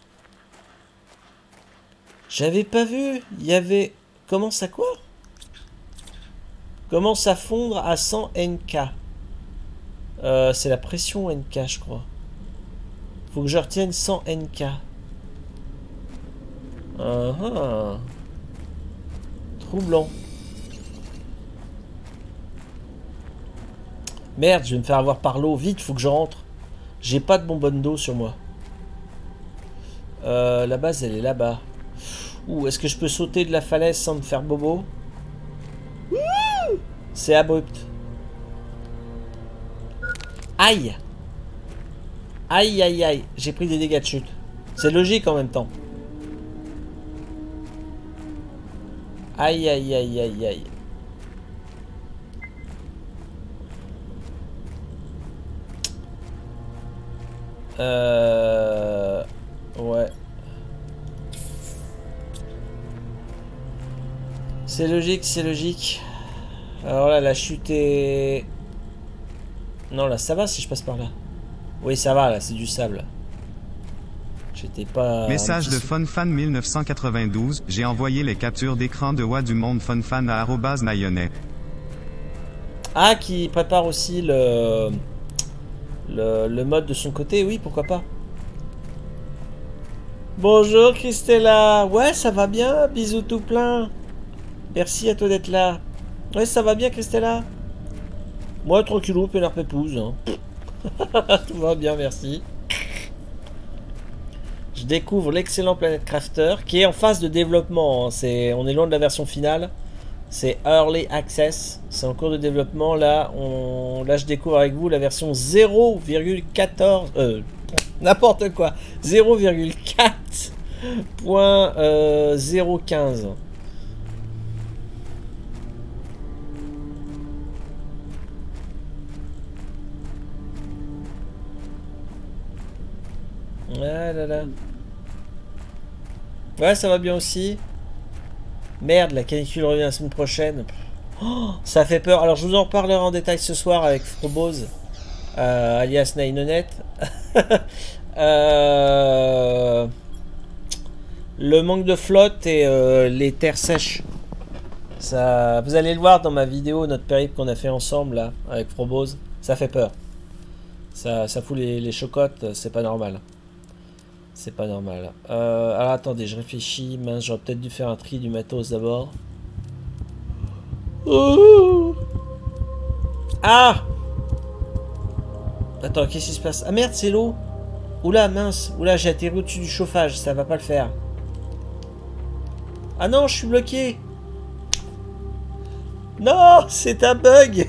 Speaker 1: J'avais pas vu. Il y avait... Comment ça quoi? Commence à fondre à cent N K. Euh, c'est la pression N K, je crois. Faut que je retienne cent N K. Uh -huh. Troublant. Merde, je vais me faire avoir par l'eau. Vite, faut que je rentre. J'ai pas de bonbonne d'eau sur moi. Euh, la base, elle est là-bas. Ouh, est-ce que je peux sauter de la falaise sans me faire bobo? C'est abrupt. Aïe! Aïe, aïe, aïe. J'ai pris des dégâts de chute. C'est logique en même temps. Aïe, aïe, aïe, aïe, aïe. Euh... Ouais. C'est logique, c'est logique. Alors là, la chute est... Non, là, ça va si je passe par là. Oui, ça va, là, c'est du sable. J'étais pas...
Speaker 2: Message de FunFan mille neuf cent quatre-vingt-douze, j'ai envoyé les captures d'écran de Wa du monde FunFan à arobase naïonet.
Speaker 1: Ah, qui prépare aussi le... le... le mode de son côté, oui, pourquoi pas. Bonjour Christella. Ouais, ça va bien, bisous tout plein. Merci à toi d'être là. Ouais, ça va bien Christella. Moi, tranquillou, peinard pépouze. Hein. Tout va bien, merci. Je découvre l'excellent Planet Crafter qui est en phase de développement. Hein. C'est, on est loin de la version finale. C'est Early Access. C'est en cours de développement. Là, on, là je découvre avec vous la version zéro virgule quatorze. Euh, n'importe quoi. zéro virgule quatre point zéro quinze. Ah là là. Ouais, ça va bien aussi. Merde, la canicule revient la semaine prochaine. Oh, ça fait peur. Alors, je vous en reparlerai en détail ce soir avec Frobose, euh, alias Nainonet. euh, le manque de flotte et euh, les terres sèches. Ça, vous allez le voir dans ma vidéo, notre périple qu'on a fait ensemble là, avec Frobose. Ça fait peur. Ça, ça fout les, les chocottes, c'est pas normal. C'est pas normal. Euh, alors attendez, je réfléchis. Mince, j'aurais peut-être dû faire un tri du matos d'abord. Oh ah attends, qu'est-ce qui se passe? Ah merde, c'est l'eau. Oula, mince. Oula, j'ai atterri au-dessus du chauffage. Ça va pas le faire. Ah non, je suis bloqué. Non, c'est un bug.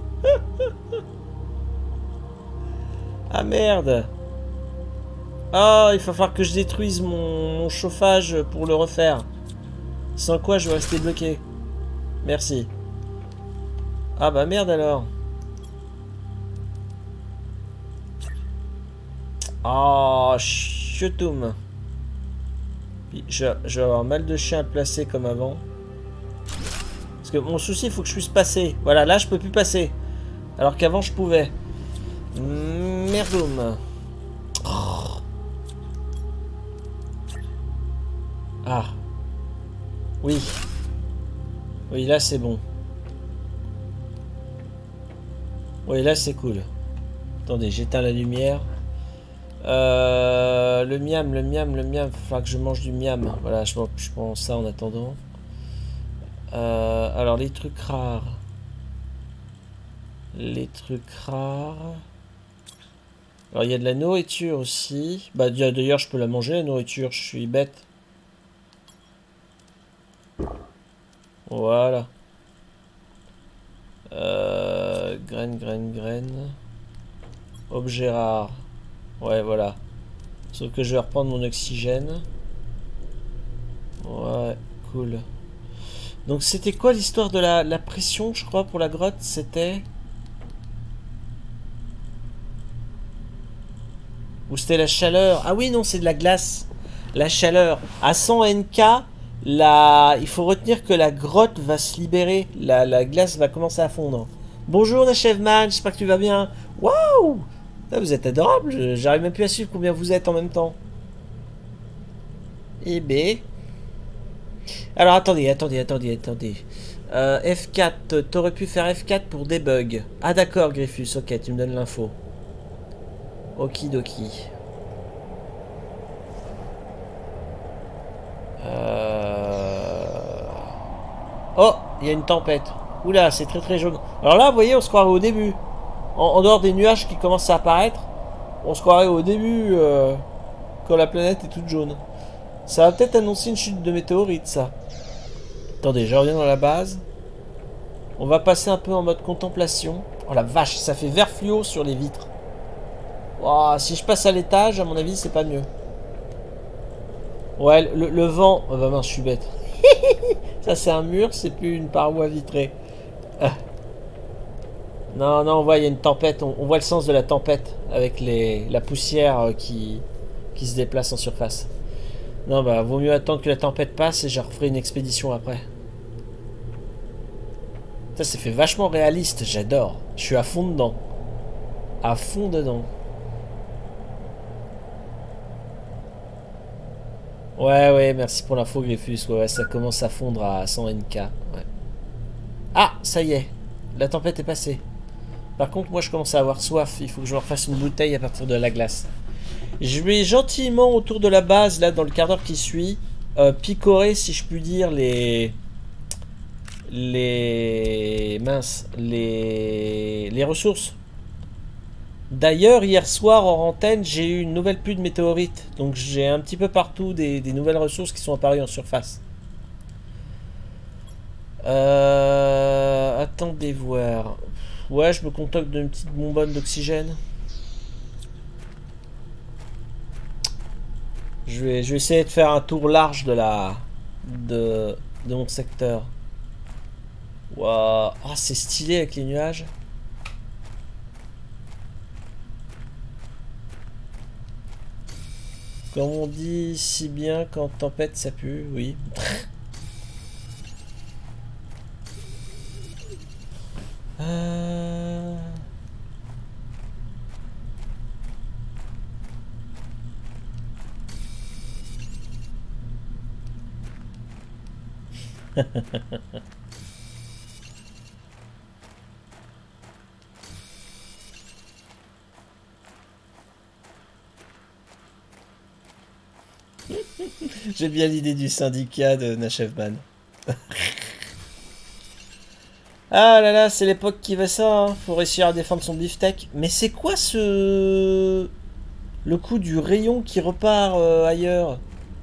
Speaker 1: Ah merde. Ah, oh, il va falloir que je détruise mon, mon chauffage pour le refaire. Sans quoi je vais rester bloqué. Merci. Ah bah merde alors. Oh, chiotoum. Je, je vais avoir mal de chien à placer comme avant. Parce que mon souci, il faut que je puisse passer. Voilà, là je peux plus passer. Alors qu'avant je pouvais. Merdoum. Oh. Ah. Oui. Oui, là c'est bon. Oui, là c'est cool. Attendez, j'éteins la lumière. Euh, le miam, le miam, le miam. Il va falloir que je mange du miam. Voilà, je, je prends ça en attendant. Euh, alors, les trucs rares. Les trucs rares. Alors, il y a de la nourriture aussi. Bah, d'ailleurs, je peux la manger, la nourriture. Je suis bête. Voilà. Euh, graines, graines, graines. Objet rare. Ouais, voilà. Sauf que je vais reprendre mon oxygène. Ouais, cool. Donc c'était quoi l'histoire de la, la pression, je crois, pour la grotte? C'était... Ou c'était la chaleur? Ah oui, non, c'est de la glace. La chaleur. À cent N K, la... il faut retenir que la grotte va se libérer. La, la glace va commencer à fondre. Bonjour, Nachevman, j'espère que tu vas bien. Waouh! Vous êtes adorable, j'arrive même plus à suivre combien vous êtes en même temps. Eh ben... Alors attendez, attendez, attendez, attendez. Euh, F quatre, t'aurais pu faire F quatre pour debug. Ah d'accord, Griffus, ok, tu me donnes l'info. Okidoki. Euh... Oh, il y a une tempête. Oula, c'est très très jaune. Alors là, vous voyez, on se croirait au début. En, en dehors des nuages qui commencent à apparaître, on se croirait au début... Euh... quand la planète est toute jaune. Ça va peut-être annoncer une chute de météorites, ça. Attendez, je reviens dans la base. On va passer un peu en mode contemplation. Oh la vache, ça fait vert fluo sur les vitres. Oh, si je passe à l'étage, à mon avis, c'est pas mieux. Ouais, le, le vent... Oh bah mince, je suis bête. Ça, c'est un mur, c'est plus une paroi vitrée. Ah. Non, non, on voit, il y a une tempête. On, on voit le sens de la tempête avec les, la poussière qui, qui se déplace en surface. Non, bah, vaut mieux attendre que la tempête passe et je referai une expédition après. Ça, c'est fait vachement réaliste, j'adore. Je suis à fond dedans. À fond dedans. Ouais, ouais, merci pour l'info, Griffus. Ouais, ouais, ça commence à fondre à cent N K. Ouais. Ah, ça y est. La tempête est passée. Par contre, moi, je commence à avoir soif. Il faut que je me refasse une bouteille à partir de la glace. Je vais gentiment, autour de la base, là, dans le quart d'heure qui suit, euh, picorer, si je puis dire, les... Les... Mince. Les... Les ressources. D'ailleurs, hier soir, en antenne, j'ai eu une nouvelle pluie de météorites. Donc, j'ai un petit peu partout des, des nouvelles ressources qui sont apparues en surface. Euh... Attendez voir. Ouais, je me contacte d'une petite bonbonne d'oxygène. Je vais, je vais essayer de faire un tour large de la... De, de mon secteur. Waouh. Oh, c'est stylé avec les nuages. Comme on dit si bien, quand tempête ça pue, oui. euh... J'ai bien l'idée du syndicat de Nachevman. Ah là là, c'est l'époque qui veut ça, hein. Faut réussir à défendre son beefsteak. Mais c'est quoi ce... Le coup du rayon qui repart euh, ailleurs?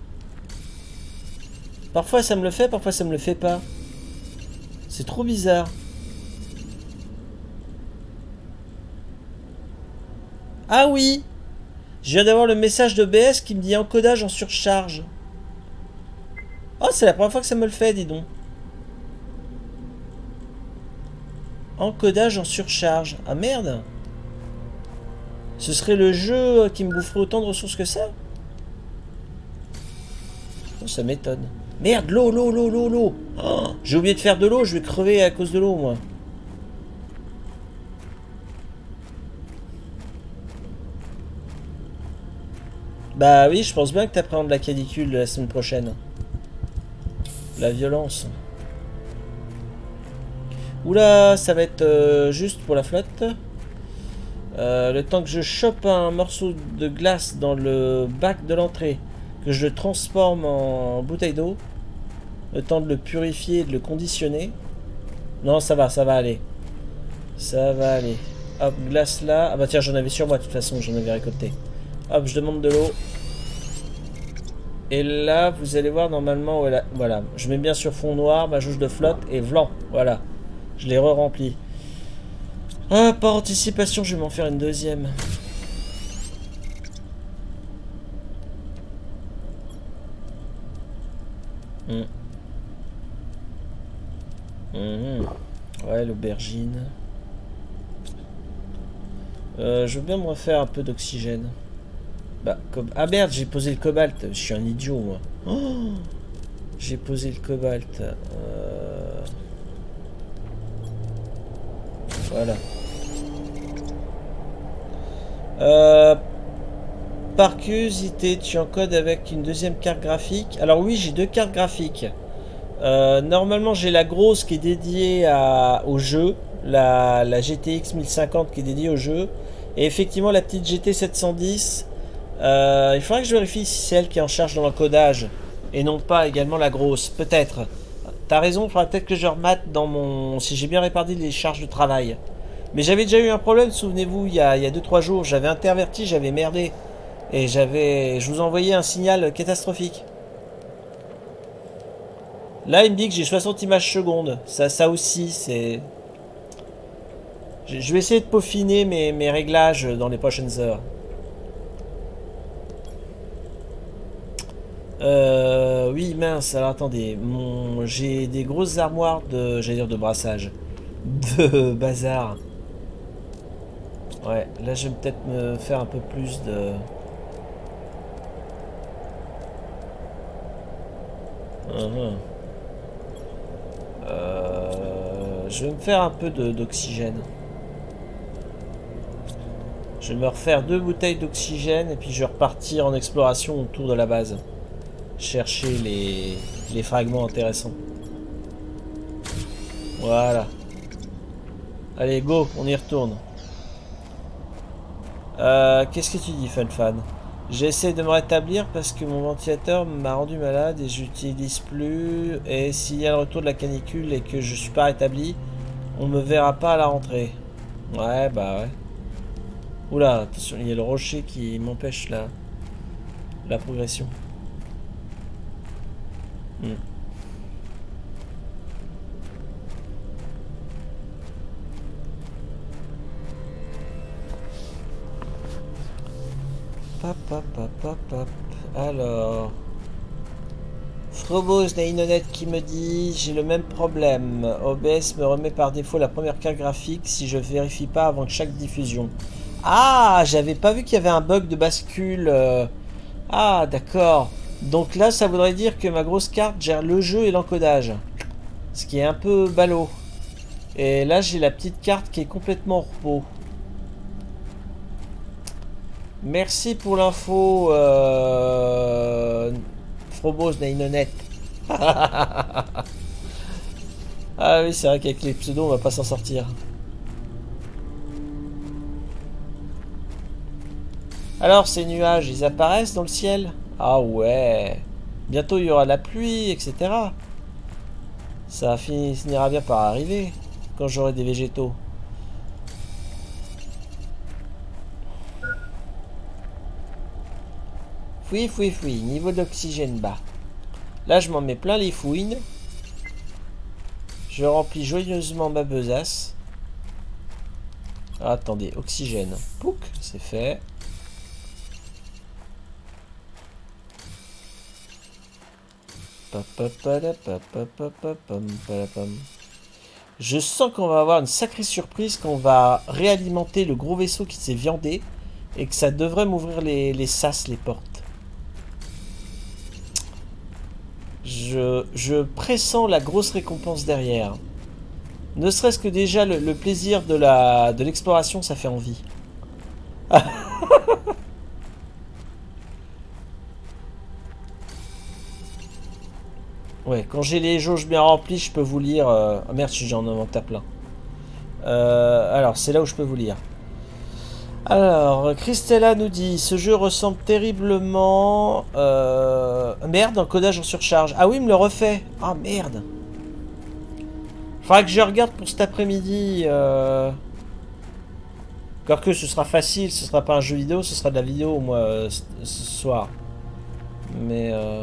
Speaker 1: Parfois ça me le fait, parfois ça me le fait pas. C'est trop bizarre. Ah oui! Je viens d'avoir le message de B S qui me dit encodage en surcharge. Oh, c'est la première fois que ça me le fait, dis donc. Encodage en surcharge. Ah merde. Ce serait le jeu qui me boufferait autant de ressources que ça? Oh, ça m'étonne. Merde, l'eau, l'eau, l'eau, l'eau, l'eau. Oh, j'ai oublié de faire de l'eau, je vais crever à cause de l'eau, moi. Bah oui, je pense bien que tu appréhendes la canicule de la semaine prochaine. La violence. Oula, ça va être euh, juste pour la flotte. Euh, le temps que je chope un morceau de glace dans le bac de l'entrée, que je le transforme en bouteille d'eau, le temps de le purifier et de le conditionner. Non, ça va, ça va aller. Ça va aller. Hop, glace là. Ah bah tiens, j'en avais sur moi de toute façon, j'en avais récolté. Hop, je demande de l'eau. Et là, vous allez voir normalement, voilà, voilà. Je mets bien sur fond noir, ma jauge de flotte, et vlan, voilà. Je l'ai re-rempli. Ah, par anticipation, je vais m'en faire une deuxième. Mmh. Mmh. Ouais, l'aubergine. Euh, je veux bien me refaire un peu d'oxygène. Bah, comme... Ah merde, j'ai posé le cobalt. Je suis un idiot, moi. Oh, j'ai posé le cobalt. Euh... Voilà. Euh... Par curiosité, tu encodes avec une deuxième carte graphique. Alors oui, j'ai deux cartes graphiques. Euh, normalement, j'ai la grosse qui est dédiée à... au jeu. La... la G T X mille cinquante qui est dédiée au jeu. Et effectivement, la petite G T sept cent dix... Euh, il faudrait que je vérifie si c'est elle qui est en charge dans l'encodage et non pas également la grosse. Peut-être. T'as raison, il faudra peut-être que je remate dans mon... si j'ai bien réparti les charges de travail. Mais j'avais déjà eu un problème, souvenez-vous, il y a deux trois jours. J'avais interverti, j'avais merdé. Et j'avais... Je vous envoyais un signal catastrophique. Là, il me dit que j'ai soixante images secondes. Ça, ça aussi, c'est... Je vais essayer de peaufiner mes, mes réglages dans les prochaines heures. Euh, oui, mince, alors attendez. Mon... J'ai des grosses armoires de... J'allais dire de brassage. De bazar. Ouais, là je vais peut-être me faire un peu plus de... Uh-huh. euh... Je vais me faire un peu d'oxygène. Je vais me refaire deux bouteilles d'oxygène et puis je vais repartir en exploration autour de la base. Chercher les, les fragments intéressants. Voilà. Allez, go, on y retourne. Euh, Qu'est-ce que tu dis, FunFan? J'essaie de me rétablir parce que mon ventilateur m'a rendu malade et j'utilise plus. Et s'il y a le retour de la canicule et que je suis pas rétabli, on me verra pas à la rentrée. Ouais, bah ouais. Oula, attention, il y a le rocher qui m'empêche la, la progression. Hmm. Pop, pop, pop, pop, pop. Alors... Frobos Nainonet qui me dit j'ai le même problème. O B S me remet par défaut la première carte graphique si je vérifie pas avant chaque diffusion. Ah, j'avais pas vu qu'il y avait un bug de bascule. Ah, d'accord. Donc là, ça voudrait dire que ma grosse carte gère le jeu et l'encodage. Ce qui est un peu ballot. Et là, j'ai la petite carte qui est complètement repos. Merci pour l'info, euh... Frobos Nainonet. Ah oui, c'est vrai qu'avec les pseudos, on va pas s'en sortir. Alors, ces nuages, ils apparaissent dans le ciel? Ah ouais. Bientôt, il y aura la pluie, et cetera. Ça finira bien par arriver, quand j'aurai des végétaux. Fouille, fouille, fouille. Niveau d'oxygène bas. Là, je m'en mets plein les fouines. Je remplis joyeusement ma besace. Ah, attendez, oxygène. Pouc, c'est fait. Je sens qu'on va avoir une sacrée surprise quand on va réalimenter le gros vaisseau qui s'est viandé et que ça devrait m'ouvrir les, les sas, les portes. Je, je pressens la grosse récompense derrière. Ne serait-ce que déjà le, le plaisir de la de l'exploration, ça fait envie. Ouais, quand j'ai les jauges bien remplies, je peux vous lire... Euh... Oh merde, j'ai en inventaire plein. Euh, alors, c'est là où je peux vous lire. Alors, Christella nous dit, ce jeu ressemble terriblement... Euh... Merde, encodage en surcharge. Ah oui, il me le refait. Ah merde. Faudra que je regarde pour cet après-midi. Euh... Quoique ce sera facile, ce sera pas un jeu vidéo, ce sera de la vidéo, moi, euh, ce soir. Mais... Euh...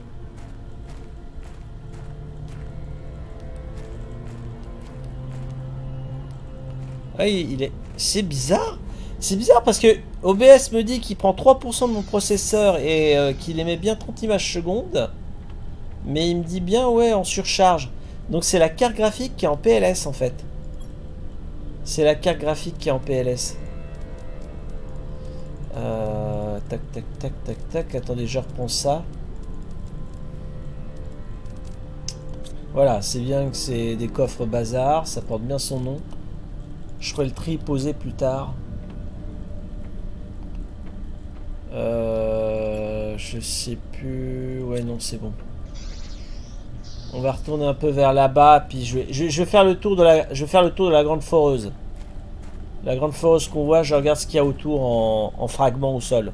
Speaker 1: Ah, il est... C'est bizarre. C'est bizarre parce que O B S me dit qu'il prend trois pour cent de mon processeur et euh, qu'il émet bien trente images secondes. Mais il me dit bien, ouais, en surcharge. Donc c'est la carte graphique qui est en P L S en fait. C'est la carte graphique qui est en P L S. Euh, tac, tac, tac, tac, tac. Attendez, je reprends ça. Voilà, c'est bien que c'est des coffres bazar. Ça porte bien son nom. Je ferai le tri posé plus tard. Euh, je sais plus... Ouais, non, c'est bon. On va retourner un peu vers là-bas, puis je vais, je, je vais faire le tour de la, je vais faire le tour de la grande foreuse. La grande foreuse qu'on voit, je regarde ce qu'il y a autour en, en fragments au sol.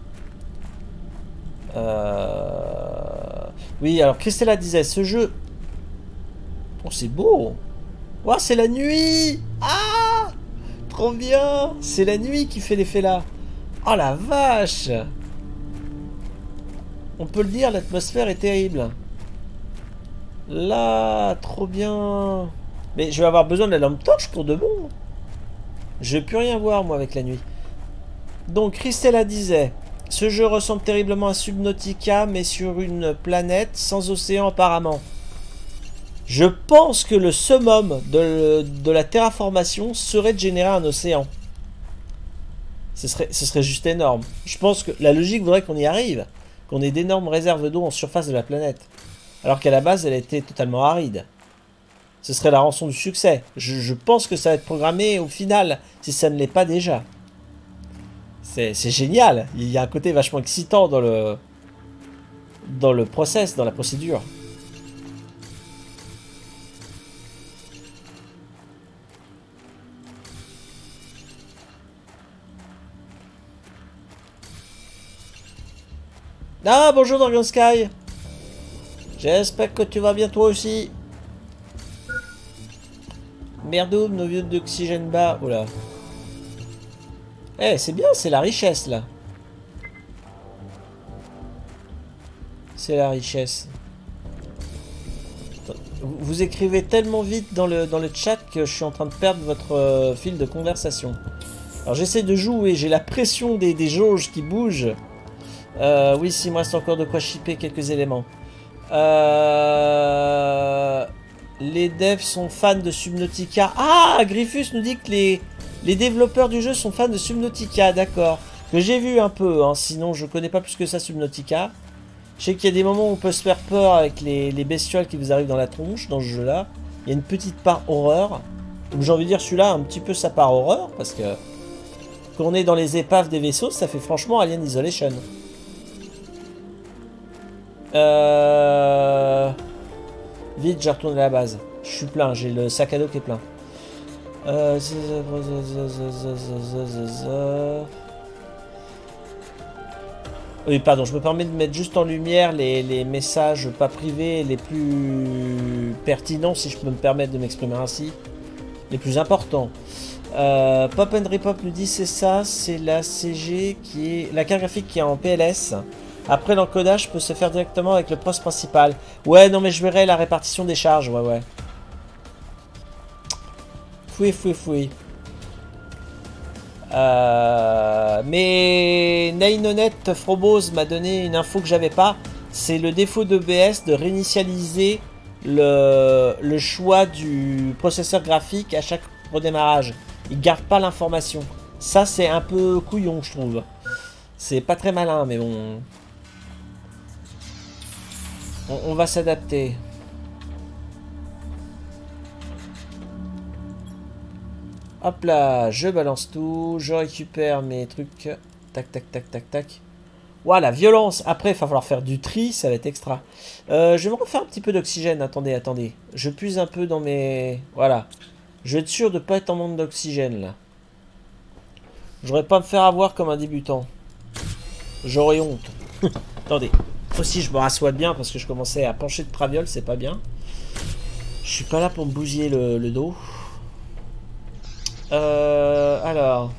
Speaker 1: Euh... Oui, alors Christella disait, ce jeu... Oh, c'est beau. Oh, c'est la nuit. Ah, trop bien. C'est la nuit qui fait l'effet là. Oh la vache. On peut le dire, l'atmosphère est terrible. Là, trop bien. Mais je vais avoir besoin de la lampe torche pour de bon. Je vais plus rien voir, moi, avec la nuit. Donc, Christella disait... Ce jeu ressemble terriblement à Subnautica, mais sur une planète sans océan apparemment. Je pense que le summum de, de la terraformation serait de générer un océan. Ce serait, ce serait juste énorme. Je pense que la logique voudrait qu'on y arrive. Qu'on ait d'énormes réserves d'eau en surface de la planète. Alors qu'à la base, elle était totalement aride. Ce serait la rançon du succès. Je, je pense que ça va être programmé au final, si ça ne l'est pas déjà. C'est génial. Il y a un côté vachement excitant dans le dans le process, dans la procédure. Ah, bonjour Dragon Sky. J'espère que tu vas bien toi aussi. Merdoum, nos vieux d'oxygène bas. Oula. Eh, c'est bien, c'est la richesse, là. C'est la richesse. Vous, vous écrivez tellement vite dans le, dans le chat que je suis en train de perdre votre euh, fil de conversation. Alors, j'essaie de jouer, j'ai la pression des, des jauges qui bougent. Euh, oui, si, il me reste encore de quoi shipper quelques éléments. Euh... Les devs sont fans de Subnautica. Ah, Griffus nous dit que les... Les développeurs du jeu sont fans de Subnautica, d'accord. Que j'ai vu un peu, hein, sinon je connais pas plus que ça Subnautica. Je sais qu'il y a des moments où on peut se faire peur avec les, les bestioles qui vous arrivent dans la tronche, dans ce jeu-là. Il y a une petite part horreur. Donc j'ai envie de dire celui-là un petit peu sa part horreur, parce que quand on est dans les épaves des vaisseaux, ça fait franchement Alien Isolation. Euh... Vite, je retourne à la base. Je suis plein, j'ai le sac à dos qui est plein. Euh... Oui, pardon, je me permets de mettre juste en lumière les, les messages pas privés les plus pertinents, si je peux me permettre de m'exprimer ainsi. Les plus importants. Euh, Pop and Repop nous dit c'est ça, c'est la C G qui est... La carte graphique qui est en P L S. Après l'encodage peut se faire directement avec le poste principal. Ouais, non mais je verrai la répartition des charges, ouais, ouais. Fouille, fouille, fouille. Euh, mais Nainonet Frobose m'a donné une info que j'avais pas. C'est le défaut d'O B S de réinitialiser le, le choix du processeur graphique à chaque redémarrage. Il garde pas l'information. Ça, c'est un peu couillon, je trouve. C'est pas très malin, mais bon. On, on va s'adapter. Hop là, je balance tout, je récupère mes trucs. Tac, tac, tac, tac, tac. Ouah, la violence. Après, il va falloir faire du tri, ça va être extra. Euh, je vais me refaire un petit peu d'oxygène. Attendez, attendez. Je puise un peu dans mes... Voilà. Je vais être sûr de ne pas être en manque d'oxygène, là. Je voudrais pas me faire avoir comme un débutant. J'aurais honte. Attendez. Aussi, je me rassois bien parce que je commençais à pencher de traviole, c'est pas bien. Je suis pas là pour me bousiller le, le dos. Euh, alors,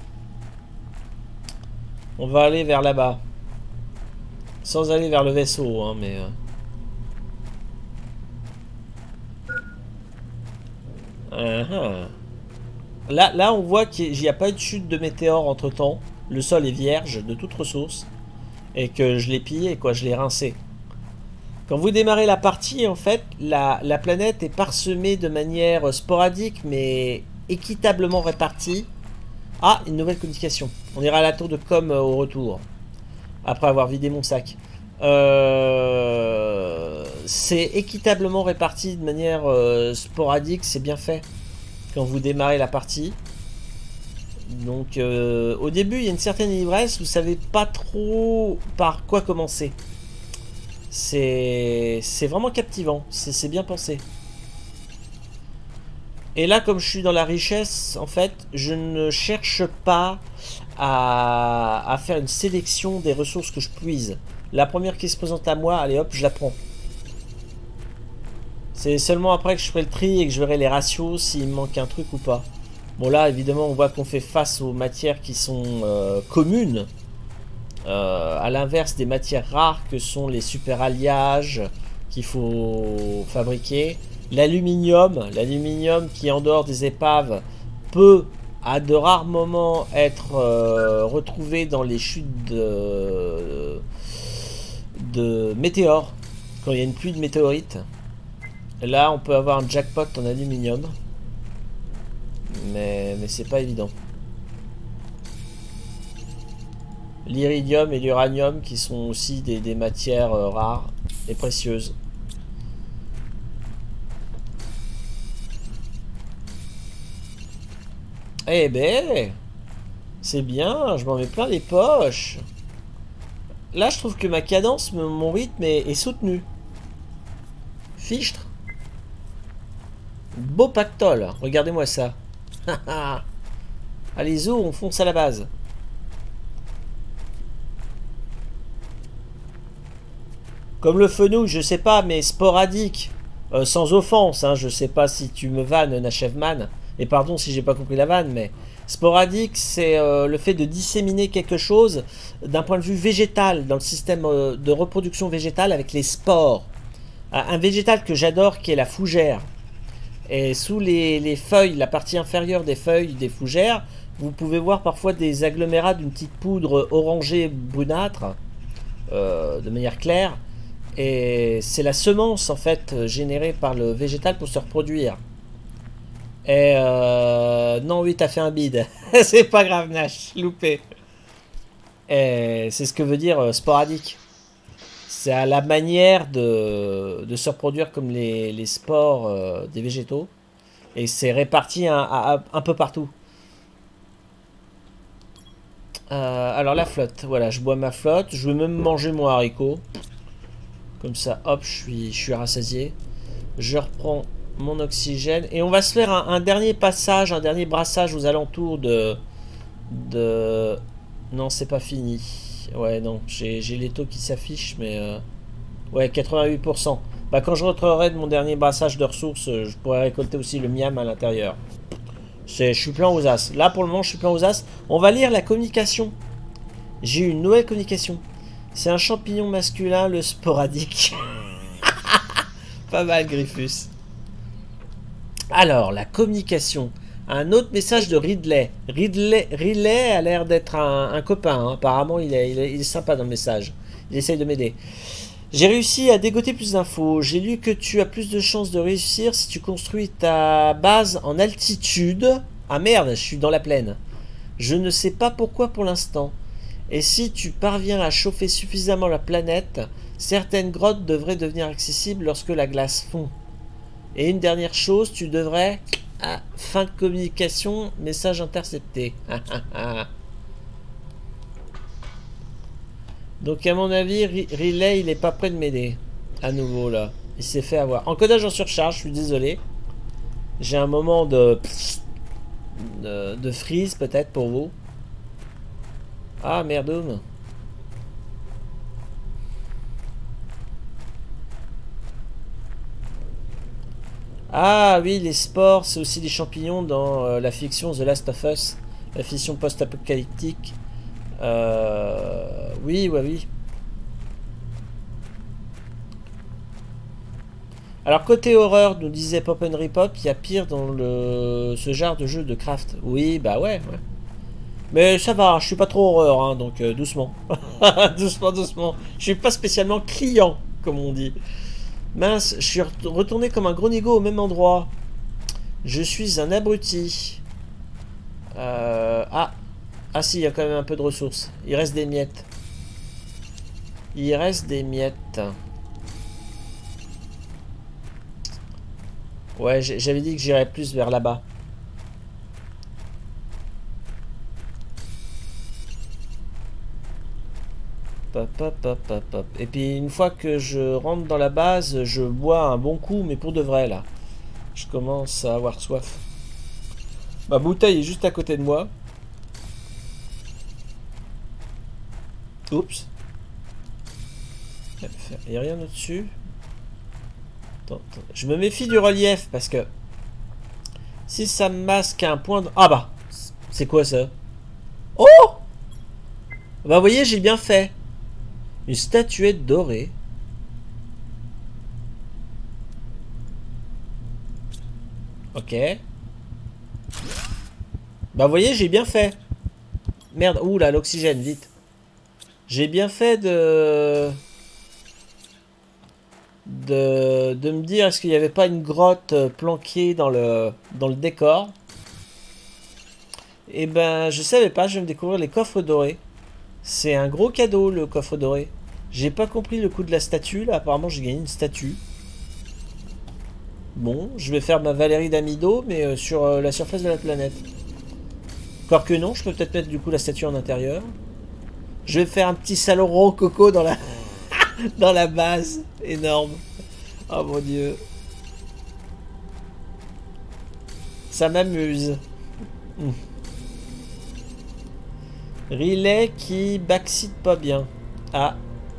Speaker 1: on va aller vers là-bas, sans aller vers le vaisseau, hein, mais... Euh... Uh -huh. Là, là, on voit qu'il n'y a pas eu de chute de météore entre-temps. Le sol est vierge de toute ressource. Et que je l'ai pillé, quoi, je l'ai rincé. Quand vous démarrez la partie, en fait, la, la planète est parsemée de manière sporadique, mais... équitablement répartis. Ah, une nouvelle communication. On ira à la tour de com au retour. Après avoir vidé mon sac. Euh... C'est équitablement réparti de manière euh, sporadique. C'est bien fait. Quand vous démarrez la partie. Donc, euh, au début, il y a une certaine ivresse. Vous savez pas trop par quoi commencer. C'est vraiment captivant. C'est bien pensé. Et là, comme je suis dans la richesse, en fait, je ne cherche pas à, à faire une sélection des ressources que je puise. La première qui se présente à moi, allez hop, je la prends. C'est seulement après que je ferai le tri et que je verrai les ratios s'il me manque un truc ou pas. Bon là, évidemment, on voit qu'on fait face aux matières qui sont euh, communes. Euh, à l'inverse des matières rares que sont les super alliages qu'il faut fabriquer. L'aluminium, l'aluminium qui en dehors des épaves peut à de rares moments être euh, retrouvé dans les chutes de, de météores, quand il y a une pluie de météorites. Là on peut avoir un jackpot en aluminium, mais, mais c'est pas évident. L'iridium et l'uranium qui sont aussi des, des matières euh, rares et précieuses. Eh ben, c'est bien, je m'en mets plein les poches. Là, je trouve que ma cadence, mon rythme est, est soutenu. Fichtre. Beau pactole, regardez-moi ça. Allez, zo, on fonce à la base. Comme le fenouil, je sais pas, mais sporadique. Euh, sans offense, hein, je sais pas si tu me vannes, Nachevman. Et pardon si j'ai pas compris la vanne, mais sporadique, c'est euh, le fait de disséminer quelque chose d'un point de vue végétal, dans le système euh, de reproduction végétale avec les spores. Un végétal que j'adore qui est la fougère. Et sous les, les feuilles, la partie inférieure des feuilles des fougères, vous pouvez voir parfois des agglomérats d'une petite poudre orangée brunâtre, euh, de manière claire. Et c'est la semence en fait générée par le végétal pour se reproduire. Et euh... non, oui, t'as fait un bide. C'est pas grave, Nash, loupé. Et c'est ce que veut dire euh, sporadique. C'est à la manière de, de se reproduire comme les, les spores euh, des végétaux. Et c'est réparti un, un, un peu partout. Euh, alors la flotte, voilà, je bois ma flotte. Je vais même manger mon haricot. Comme ça, hop, je suis, je suis rassasié. Je reprends mon oxygène. Et on va se faire un, un dernier passage, un dernier brassage aux alentours de... de... Non, c'est pas fini. Ouais, non, j'ai les taux qui s'affichent, mais... Euh... Ouais, quatre-vingt-huit pour cent. Bah, quand je rentrerai de mon dernier brassage de ressources, je pourrai récolter aussi le miam à l'intérieur. Je suis plein aux as. Là, pour le moment, je suis plein aux as. On va lire la communication. J'ai eu une nouvelle communication. C'est un champignon masculin, le sporadique. Pas mal, Griffus. Alors, la communication. Un autre message de Ridley. Ridley, Ridley a l'air d'être un, un copain. Hein. Apparemment, il est, il, est, il est sympa dans le message. Il essaye de m'aider. J'ai réussi à dégoter plus d'infos. J'ai lu que tu as plus de chances de réussir si tu construis ta base en altitude. Ah merde, je suis dans la plaine. Je ne sais pas pourquoi pour l'instant. Et si tu parviens à chauffer suffisamment la planète, certaines grottes devraient devenir accessibles lorsque la glace fond. Et une dernière chose, tu devrais... Ah, fin de communication, message intercepté. Donc à mon avis, Relay, il est pas prêt de m'aider. À nouveau là. Il s'est fait avoir. Encodage en surcharge, je suis désolé. J'ai un moment de... De, de freeze peut-être pour vous. Ah merdoum. Ah oui, les spores, c'est aussi des champignons dans euh, la fiction The Last of Us. La fiction post-apocalyptique. Euh, oui, ouais, oui. Alors côté horreur, nous disait Pop and Repop, il y a pire dans le ce genre de jeu de craft. Oui, bah ouais, ouais. Mais ça va, je suis pas trop horreur, hein, donc euh, doucement. doucement, doucement. Je suis pas spécialement client, comme on dit. Mince, je suis retourné comme un gros nigo au même endroit. Je suis un abruti. Euh, ah. Ah si, il y a quand même un peu de ressources. Il reste des miettes. Il reste des miettes. Ouais, j'avais dit que j'irais plus vers là-bas. Pop, pop, pop, pop, pop. Et puis une fois que je rentre dans la base, je bois un bon coup, mais pour de vrai là. Je commence à avoir soif. Ma bouteille est juste à côté de moi. Oups. Il n'y a rien au-dessus. Attends, attends. Je me méfie du relief parce que si ça me masque un point de... Ah bah, c'est quoi ça? Oh! Bah vous voyez, j'ai bien fait. Une statuette dorée. Ok. Bah vous voyez, j'ai bien fait. Merde, ouh là, l'oxygène, vite. J'ai bien fait de... de... de me dire, est-ce qu'il n'y avait pas une grotte planquée dans le, dans le décor? Et ben, je savais pas, je vais me découvrir les coffres dorés. C'est un gros cadeau, le coffre doré. J'ai pas compris le coup de la statue, là, apparemment j'ai gagné une statue. Bon, je vais faire ma Valérie d'Amido, mais euh, sur euh, la surface de la planète. Encore que non, je peux peut-être mettre du coup la statue en intérieur. Je vais faire un petit salon rococo dans la dans la base. Énorme. Oh mon dieu. Ça m'amuse. Hmm. Relais qui backseat pas bien. Ah.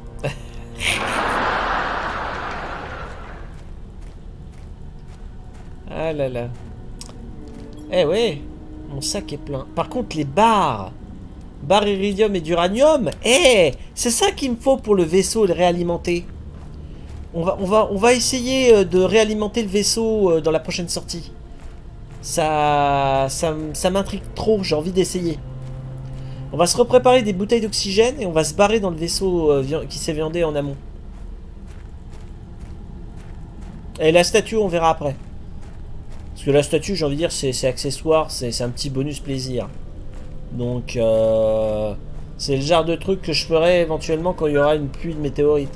Speaker 1: Ah là là. Eh ouais. Mon sac est plein. Par contre, les barres. Barres iridium et d'uranium. Eh, c'est ça qu'il me faut pour le vaisseau, le réalimenter. On va, on va, on va essayer de réalimenter le vaisseau dans la prochaine sortie. Ça, ça, ça m'intrigue trop. J'ai envie d'essayer. On va se repréparer des bouteilles d'oxygène et on va se barrer dans le vaisseau qui s'est viandé en amont. Et la statue, on verra après. Parce que la statue, j'ai envie de dire, c'est accessoire, c'est un petit bonus plaisir. Donc, euh, c'est le genre de truc que je ferai éventuellement quand il y aura une pluie de météorites.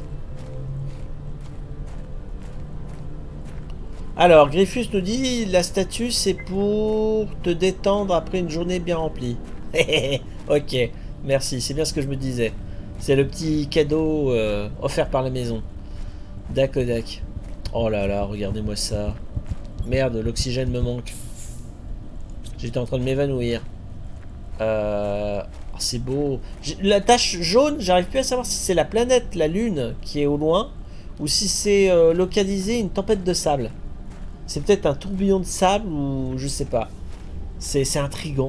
Speaker 1: Alors, Griffus nous dit, la statue, c'est pour te détendre après une journée bien remplie. Ok, merci, c'est bien ce que je me disais. C'est le petit cadeau euh, offert par la maison. Dakodak. Oh là là, regardez-moi ça. Merde, l'oxygène me manque. J'étais en train de m'évanouir. Euh... Oh, c'est beau. La tache jaune, j'arrive plus à savoir si c'est la planète, la lune, qui est au loin, ou si c'est euh, localisé une tempête de sable. C'est peut-être un tourbillon de sable, ou je sais pas. C'est intriguant.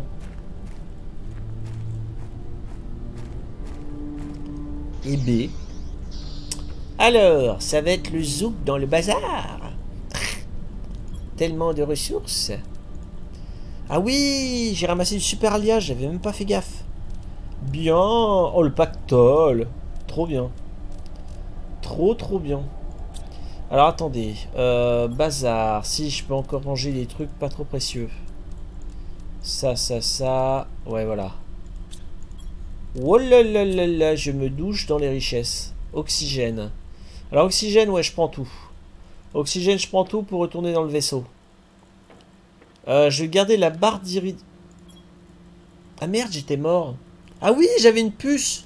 Speaker 1: Et B. Alors, ça va être le zouk dans le bazar. Tellement de ressources. Ah oui, j'ai ramassé du super alliage, j'avais même pas fait gaffe. Bien. Oh, le pactole. Trop bien. Trop, trop bien. Alors, attendez. Euh, bazar. Si, je peux encore ranger des trucs pas trop précieux. Ça, ça, ça. Ouais, voilà. Oh là là là là, je me douche dans les richesses. Oxygène. Alors, oxygène, ouais, je prends tout. Oxygène, je prends tout pour retourner dans le vaisseau. Euh, je vais garder la barre d'irid... Ah merde, j'étais mort. Ah oui, j'avais une puce.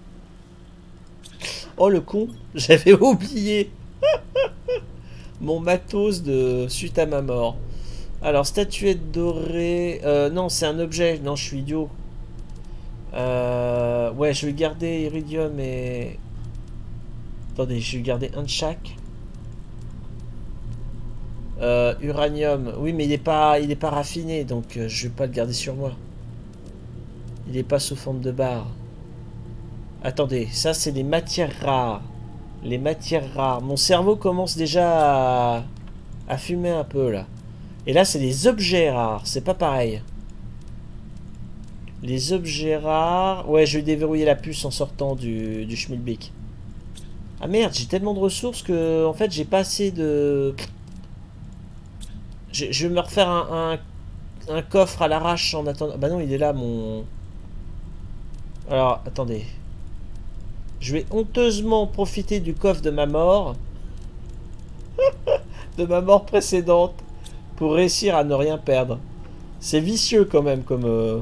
Speaker 1: Oh le con, j'avais oublié. Mon matos de suite à ma mort. Alors, statuette dorée... Euh, non, c'est un objet. Non, je suis idiot. Euh, ouais, je vais garder iridium et... Attendez, je vais garder un de chaque. Euh, uranium, oui, mais il n'est pas, il est pas raffiné, donc euh, je vais pas le garder sur moi. Il n'est pas sous forme de barre. Attendez, ça c'est des matières rares. Les matières rares. Mon cerveau commence déjà à, à fumer un peu là. Et là c'est des objets rares, c'est pas pareil. Les objets rares... Ouais, je vais déverrouiller la puce en sortant du, du schmilblick. Ah merde, j'ai tellement de ressources que en fait j'ai pas assez de... Je, je vais me refaire un, un, un coffre à l'arrache en attendant... Bah non, il est là, mon... Alors, attendez. Je vais honteusement profiter du coffre de ma mort. De ma mort précédente. Pour réussir à ne rien perdre. C'est vicieux quand même, comme... Euh...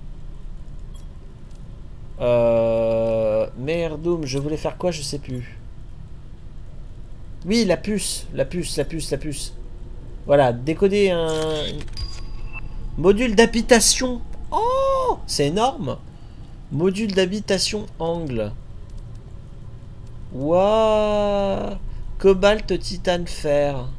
Speaker 1: Euh... Merdoum, je voulais faire quoi, je sais plus. Oui, la puce. La puce, la puce, la puce. Voilà, décoder un module d'habitation. Oh, c'est énorme. Module d'habitation angle. Waouh. Cobalt, titane, fer.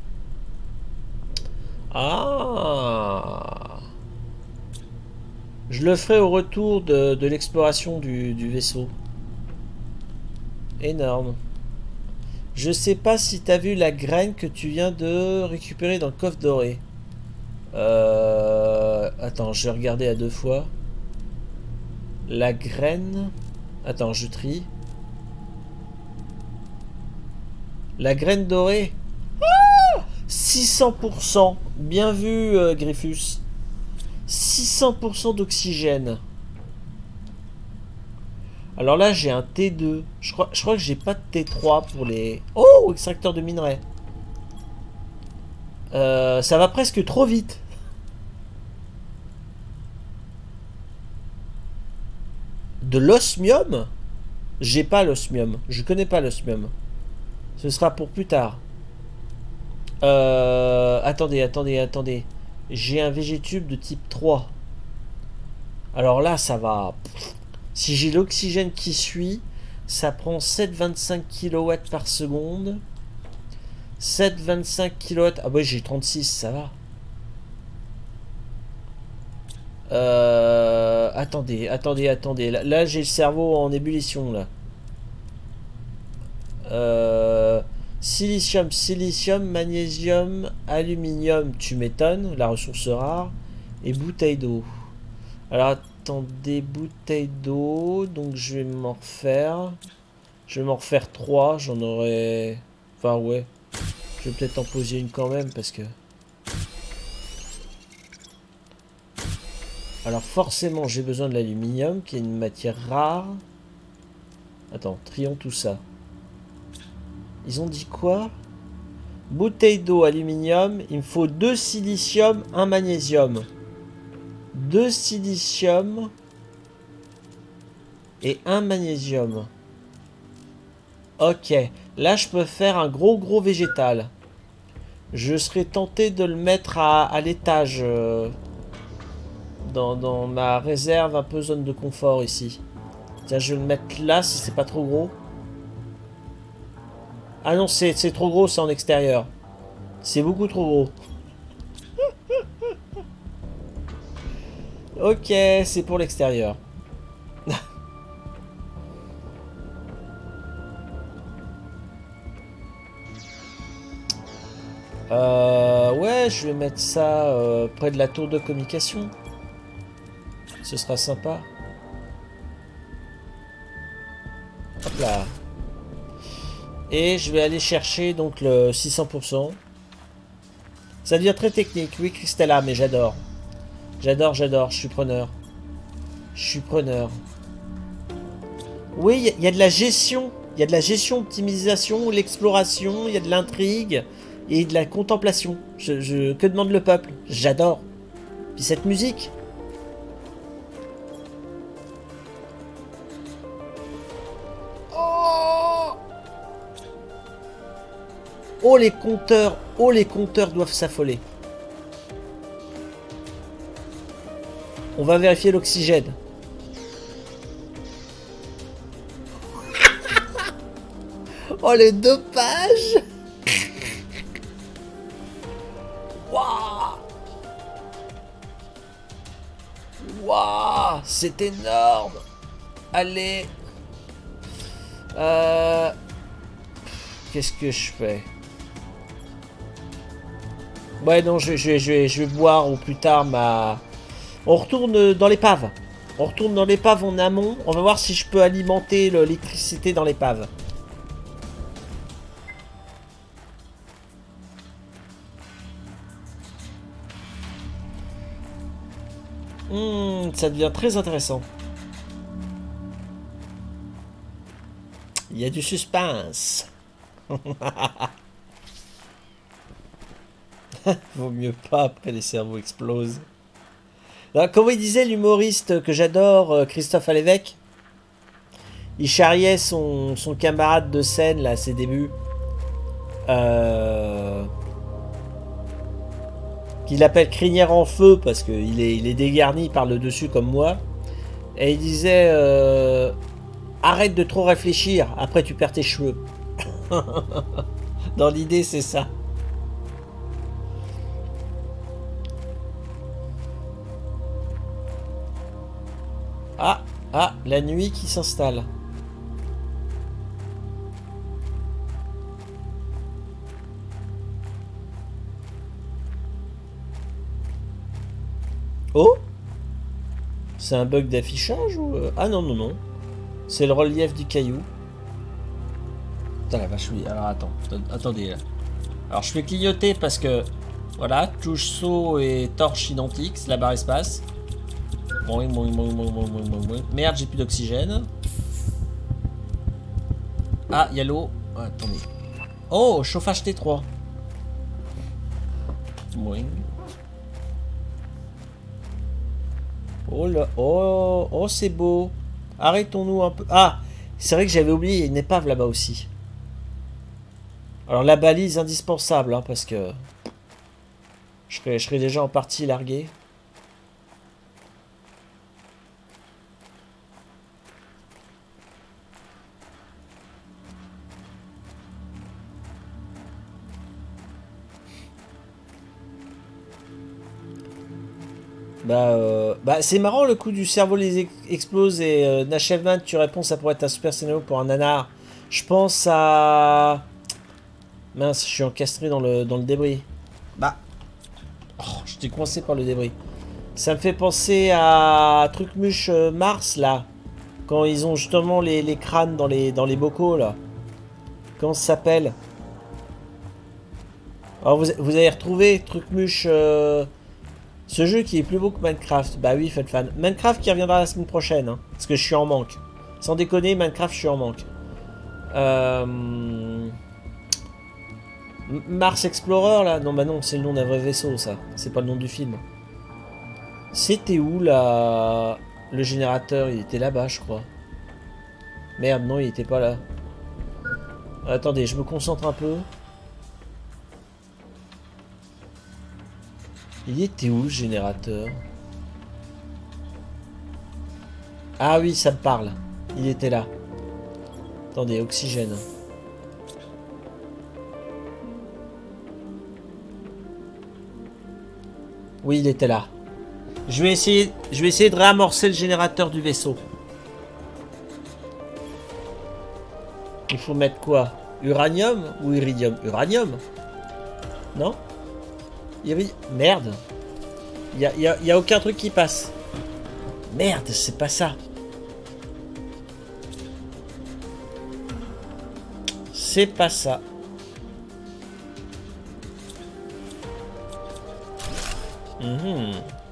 Speaker 1: Ah. Je le ferai au retour de, de l'exploration du, du vaisseau. Énorme. Je sais pas si t'as vu la graine que tu viens de récupérer dans le coffre doré. Euh... Attends, je vais regarder à deux fois. La graine... Attends, je trie. La graine dorée. Ah, six cents pour cent. Bien vu, euh, Griffus. six cents pour cent d'oxygène. Alors là, j'ai un T deux. Je crois, je crois que j'ai pas de T trois pour les... Oh, extracteur de minerais. Euh, ça va presque trop vite. De l'osmium? J'ai pas l'osmium. Je connais pas l'osmium. Ce sera pour plus tard. Euh, attendez, attendez, attendez. J'ai un végétube de type trois. Alors là, ça va... Si j'ai l'oxygène qui suit, ça prend sept virgule vingt-cinq kilowatts par seconde. sept virgule vingt-cinq kilowatts. Ah ouais, j'ai trente-six, ça va. Euh, attendez, attendez, attendez. Là, là j'ai le cerveau en ébullition, là. Euh, silicium, silicium, magnésium, aluminium, tu m'étonnes, la ressource rare. Et bouteille d'eau. Alors, attendez, bouteille d'eau. Donc, je vais m'en refaire. Je vais m'en refaire trois. J'en aurai... Enfin, ouais. Je vais peut-être en poser une quand même, parce que... Alors, forcément, j'ai besoin de l'aluminium, qui est une matière rare. Attends, trions tout ça. Ils ont dit quoi? Bouteille d'eau, aluminium. Il me faut deux silicium, un magnésium. Deux silicium et un magnésium. Ok. Là, je peux faire un gros gros végétal. Je serais tenté de le mettre à, à l'étage. Euh, dans, dans ma réserve, un peu zone de confort ici. Tiens, je vais le mettre là si c'est pas trop gros. Ah non, c'est trop gros, c'est en extérieur. C'est beaucoup trop gros. Ok, c'est pour l'extérieur. euh, ouais, je vais mettre ça euh, près de la tour de communication. Ce sera sympa. Hop là. Et je vais aller chercher donc le six cents pour cent. Ça devient très technique. Oui, Christella, mais j'adore. J'adore, j'adore. Je suis preneur. Je suis preneur. Oui, il y, y a de la gestion. Il y a de la gestion, optimisation, l'exploration. Il y a de l'intrigue et de la contemplation. Je, je, que demande le peuple? J'adore. Puis cette musique. Oh les compteurs, oh les compteurs doivent s'affoler. On va vérifier l'oxygène. Oh le dopage. Waouh. Waouh, c'est énorme. Allez. Euh... Qu'est-ce que je fais? Ouais, non, je, je, je, je vais boire ou plus tard ma... On retourne dans l'épave. On retourne dans l'épave en amont. On va voir si je peux alimenter l'électricité dans l'épave. Hmm, ça devient très intéressant. Il y a du suspense. Vaut mieux pas, après les cerveaux explosent. Alors, comme il disait l'humoriste que j'adore, Christophe Alévêque, il charriait son, son camarade de scène là, à ses débuts. Euh, qu'il appelle crinière en feu parce qu'il est, il est dégarni par le dessus comme moi. Et il disait euh, arrête de trop réfléchir, après tu perds tes cheveux. Dans l'idée, c'est ça. Ah, la nuit qui s'installe. Oh! C'est un bug d'affichage ou... Ah non, non, non. C'est le relief du caillou. Putain la vache, oui. Alors attends, attendez là. Alors je fais clignoter parce que... Voilà, touche saut et torche identique, c'est la barre espace. Merde, j'ai plus d'oxygène. Ah, il y a l'eau. Ah, attendez. Oh, chauffage T trois. Oh là, oh, oh c'est beau. Arrêtons-nous un peu. Ah, c'est vrai que j'avais oublié, il y a une épave là-bas aussi. Alors la balise indispensable, hein, parce que je serais, je serais déjà en partie largué. Bah, euh, bah c'est marrant le coup du cerveau les ex explose et euh, Nachevman tu réponds ça pourrait être un super scénario pour un nanar. Je pense à... Mince, je suis encastré dans le, dans le débris. Bah, oh, j'étais coincé par le débris. Ça me fait penser à Trucmuche euh, Mars là. Quand ils ont justement les, les crânes dans les, dans les bocaux là. Comment ça s'appelle? Alors vous, vous avez retrouvé Trucmuche... Euh, ce jeu qui est plus beau que Minecraft. Bah oui, faites fan. Minecraft qui reviendra la semaine prochaine. Hein, parce que je suis en manque. Sans déconner, Minecraft, je suis en manque. Euh... Mars Explorer, là? Non, bah non, c'est le nom d'un vrai vaisseau, ça. C'est pas le nom du film. C'était où, là? Le générateur, il était là-bas, je crois. Merde, non, il était pas là. Attendez, je me concentre un peu. Il était où le générateur? Ah oui, ça me parle. Il était là. Attendez, oxygène. Oui, il était là. Je vais essayer, je vais essayer de réamorcer le générateur du vaisseau. Il faut mettre quoi? Uranium ou iridium? Uranium? Non? Iri... Merde. Il y a, y a, y a aucun truc qui passe. Merde, c'est pas ça. C'est pas ça. Mmh.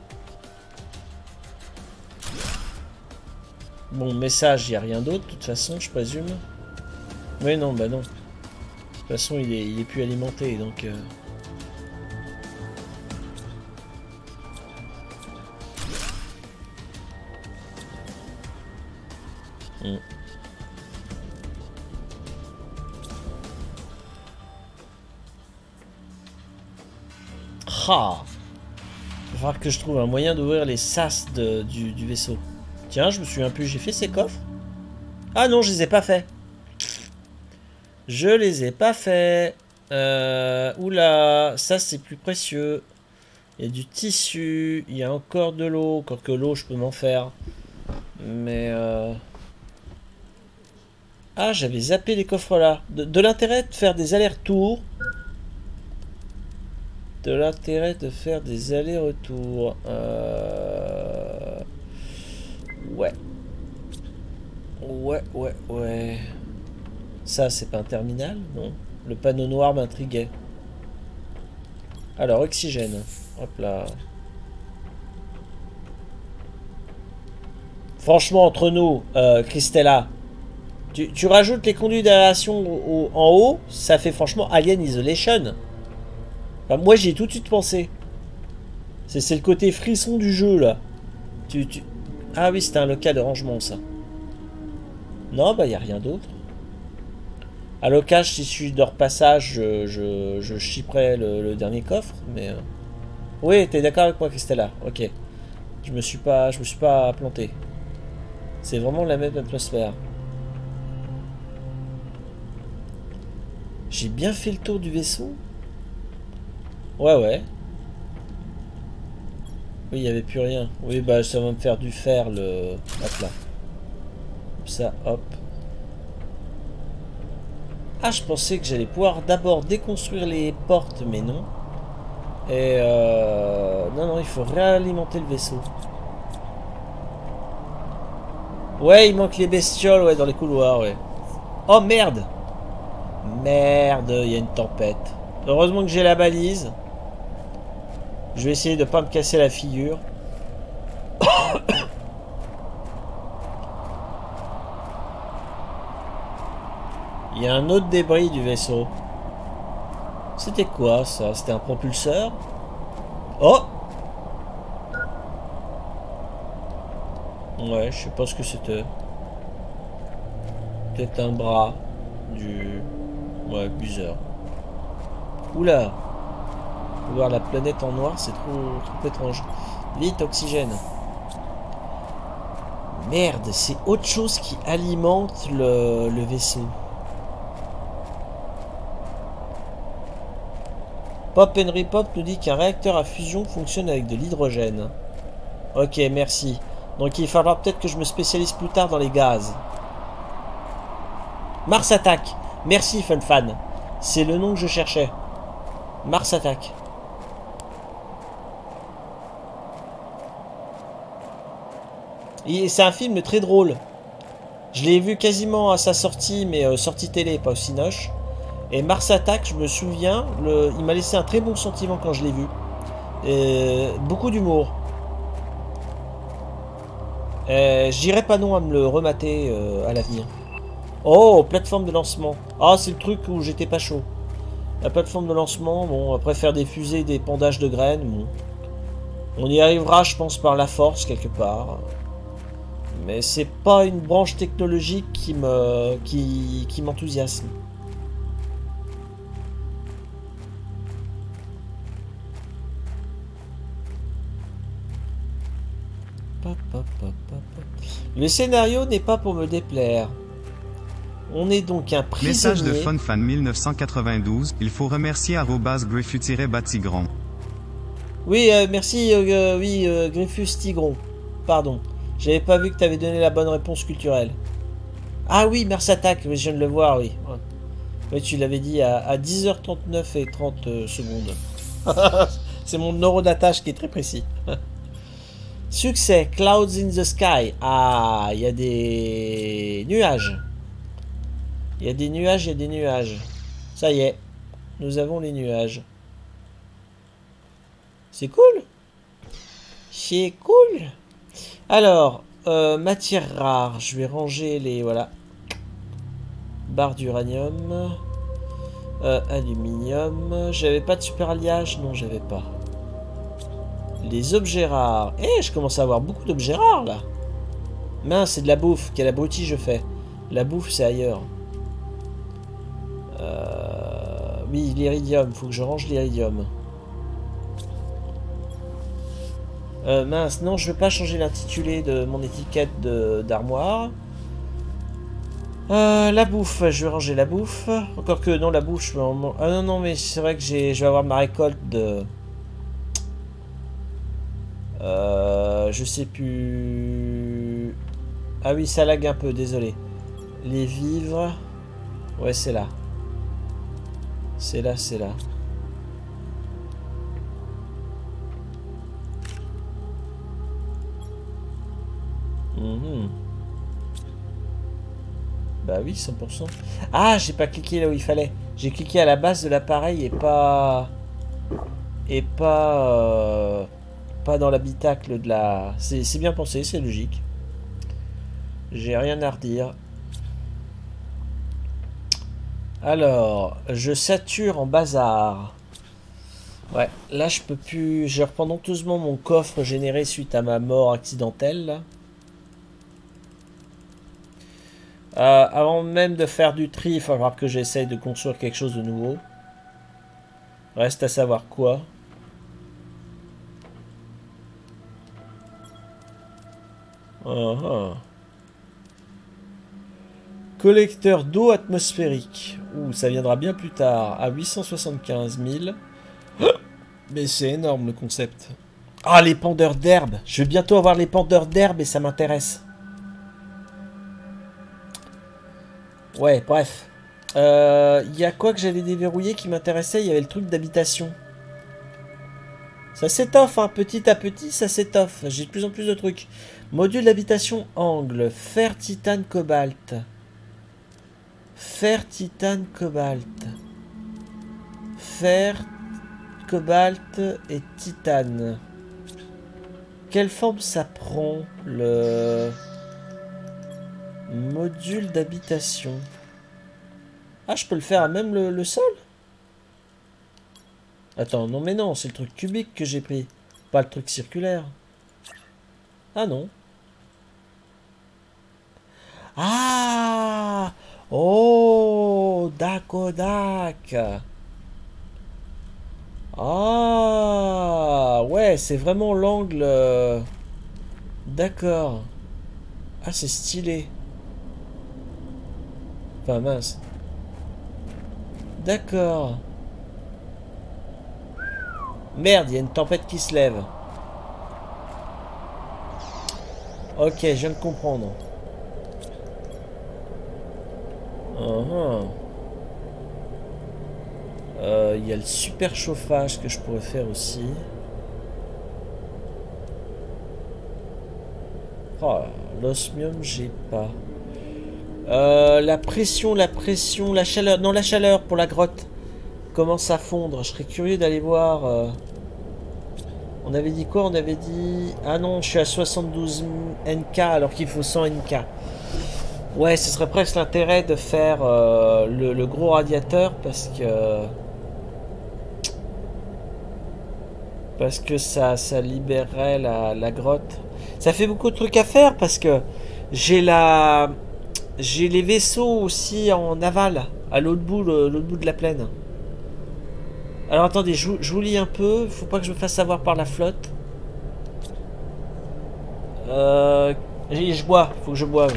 Speaker 1: Bon, message, il n'y a rien d'autre, de toute façon, je présume. Mais non, bah non. De toute façon, il est, il est plus alimenté, donc... Euh... Mmh. Ah, il va falloir que je trouve un moyen d'ouvrir les sas de, du, du vaisseau. Tiens, je me souviens plus, j'ai fait ces coffres? Ah non, je les ai pas fait. Je les ai pas fait. Euh, oula, ça c'est plus précieux. Il y a du tissu, il y a encore de l'eau, encore que l'eau je peux m'en faire. Mais... Euh... Ah, j'avais zappé les coffres là. De, de l'intérêt de faire des allers-retours. De l'intérêt de faire des allers-retours. Euh... Ouais. Ouais, ouais, ouais. Ça, c'est pas un terminal, non? Le panneau noir m'intriguait. Alors, oxygène. Hop là. Franchement, entre nous, euh, Christella, tu, tu rajoutes les conduits d'aération au, au, en haut, ça fait franchement Alien Isolation. Enfin, moi, j'y ai tout de suite pensé. C'est le côté frisson du jeu, là. Tu, tu... Ah oui, c'était un local de rangement, ça. Non, bah, il n'y a rien d'autre. À l'occasion, si je suis de repassage, je, je, je chipperai le, le dernier coffre, mais... Euh... Oui, t'es d'accord avec moi, Christella. Ok. Je me suis pas, je me suis pas planté. C'est vraiment la même atmosphère. J'ai bien fait le tour du vaisseau? Ouais, ouais. Oui, il n'y avait plus rien. Oui, bah ça va me faire du fer, le... Hop là. ça, hop. Ah, je pensais que j'allais pouvoir d'abord déconstruire les portes, mais non. Et euh... non, non, il faut réalimenter le vaisseau. Ouais, il manque les bestioles, ouais, dans les couloirs, ouais. Oh, merde! Merde, il y a une tempête. Heureusement que j'ai la balise. Je vais essayer de pas me casser la figure. Il y a un autre débris du vaisseau. C'était quoi ça? C'était un propulseur? Oh! Ouais, je sais pas ce que c'était. Peut-être un bras du... Ouais, bizarre. Oula! Voir la planète en noir, c'est trop, trop étrange. Vite, oxygène. Merde, c'est autre chose qui alimente le, le vaisseau. Pop Henry Pop nous dit qu'un réacteur à fusion fonctionne avec de l'hydrogène. Ok, merci. Donc il faudra peut-être que je me spécialise plus tard dans les gaz. Mars Attack. Merci FunFan. C'est le nom que je cherchais. Mars Attack. C'est un film très drôle. Je l'ai vu quasiment à sa sortie, mais euh, sortie télé, pas au Cinoche. Et Mars Attack, je me souviens, le, il m'a laissé un très bon sentiment quand je l'ai vu. Et beaucoup d'humour. Je dirais pas non à me le remater euh, à l'avenir. Oh, plateforme de lancement. Ah, c'est le truc où j'étais pas chaud. La plateforme de lancement, bon, après faire des fusées, des pendages de graines, bon. On y arrivera, je pense, par la force, quelque part. Mais c'est pas une branche technologique qui me, qui, qui m'enthousiasme. Le scénario n'est pas pour me déplaire. On est donc un prisonnier.
Speaker 2: Message de FunFan mille neuf cent quatre-vingt-douze. Il faut remercier arobase Greffus-Batigron.
Speaker 1: Oui, euh, merci, euh, oui, euh, Griffus Tigron. Pardon. J'avais pas vu que tu avais donné la bonne réponse culturelle. Ah oui, Mars Attack, je viens de le voir, oui. Ouais. Oui, tu l'avais dit à, à dix heures trente-neuf et trente euh, secondes. C'est mon neurodatage qui est très précis. Succès, Clouds in the Sky. Ah, il y a des nuages. Il y a des nuages, il y a des nuages. Ça y est, nous avons les nuages. C'est cool. C'est cool. Alors, euh, matière rare. Je vais ranger les... Voilà. Barre d'uranium. Euh, aluminium. J'avais pas de super alliage? Non, j'avais pas. Les objets rares. Eh, je commence à avoir beaucoup d'objets rares, là. Mince, c'est de la bouffe. Quel abruti je fais. La bouffe, c'est ailleurs. Euh... Oui, l'iridium. Faut que je range l'iridium. Euh, mince, non, je veux pas changer l'intitulé de mon étiquette d'armoire. Euh, la bouffe, je vais ranger la bouffe. Encore que, non, la bouffe, je vais en... Ah non, non, mais c'est vrai que je vais avoir ma récolte de... Euh, je sais plus... Ah oui, ça lag un peu, désolé. Les vivres... Ouais, c'est là. C'est là, c'est là. Mmh. Bah oui, cent pour cent. Ah, j'ai pas cliqué là où il fallait. J'ai cliqué à la base de l'appareil et pas... Et pas... Euh... Pas dans l'habitacle de la... C'est bien pensé, c'est logique. J'ai rien à redire. Alors, je sature en bazar. Ouais, là je peux plus... Je reprends honteusement mon coffre généré suite à ma mort accidentelle, là. Euh, avant même de faire du tri, il faudra que j'essaye de construire quelque chose de nouveau. Reste à savoir quoi. Uh -huh. Collecteur d'eau atmosphérique. Ouh, ça viendra bien plus tard. À huit cent soixante-quinze mille. Mais c'est énorme le concept. Ah, les pendeurs d'herbe. Je vais bientôt avoir les pendeurs d'herbe et ça m'intéresse. Ouais, bref. Il euh, y a quoi que j'avais déverrouillé qui m'intéressait? Il y avait le truc d'habitation. Ça s'étoffe, hein, petit à petit, ça s'étoffe. J'ai de plus en plus de trucs. Module d'habitation angle. Fer, titane, cobalt. Fer, titane, cobalt. Fer, cobalt et titane. Quelle forme ça prend, le module d'habitation? Ah, je peux le faire à même le, le sol? Attends, non mais non, c'est le truc cubique que j'ai pris. Pas le truc circulaire. Ah non. Ah! Oh! D'accord, d'accord. Ah! Ouais, c'est vraiment l'angle... euh, D'accord. Ah, c'est stylé. Enfin, mince. D'accord. Merde, il y a une tempête qui se lève. Ok, je viens de comprendre. Uh-huh. euh, il y a le super chauffage que je pourrais faire aussi. Oh, l'osmium, j'ai pas. Euh, la pression, la pression, la chaleur. Non, la chaleur pour la grotte commence à fondre. Je serais curieux d'aller voir. Euh... On avait dit quoi? On avait dit... Ah non, je suis à soixante-douze N K alors qu'il faut cent N K. Ouais, ce serait presque l'intérêt de faire euh, le, le gros radiateur parce que... Parce que ça, ça libérerait la, la grotte. Ça fait beaucoup de trucs à faire parce que j'ai la... J'ai les vaisseaux aussi en aval, à l'autre bout, l'autre bout de la plaine. Alors attendez, je, je vous lis un peu. Faut pas que je me fasse savoir par la flotte. Euh, je bois, faut que je boive.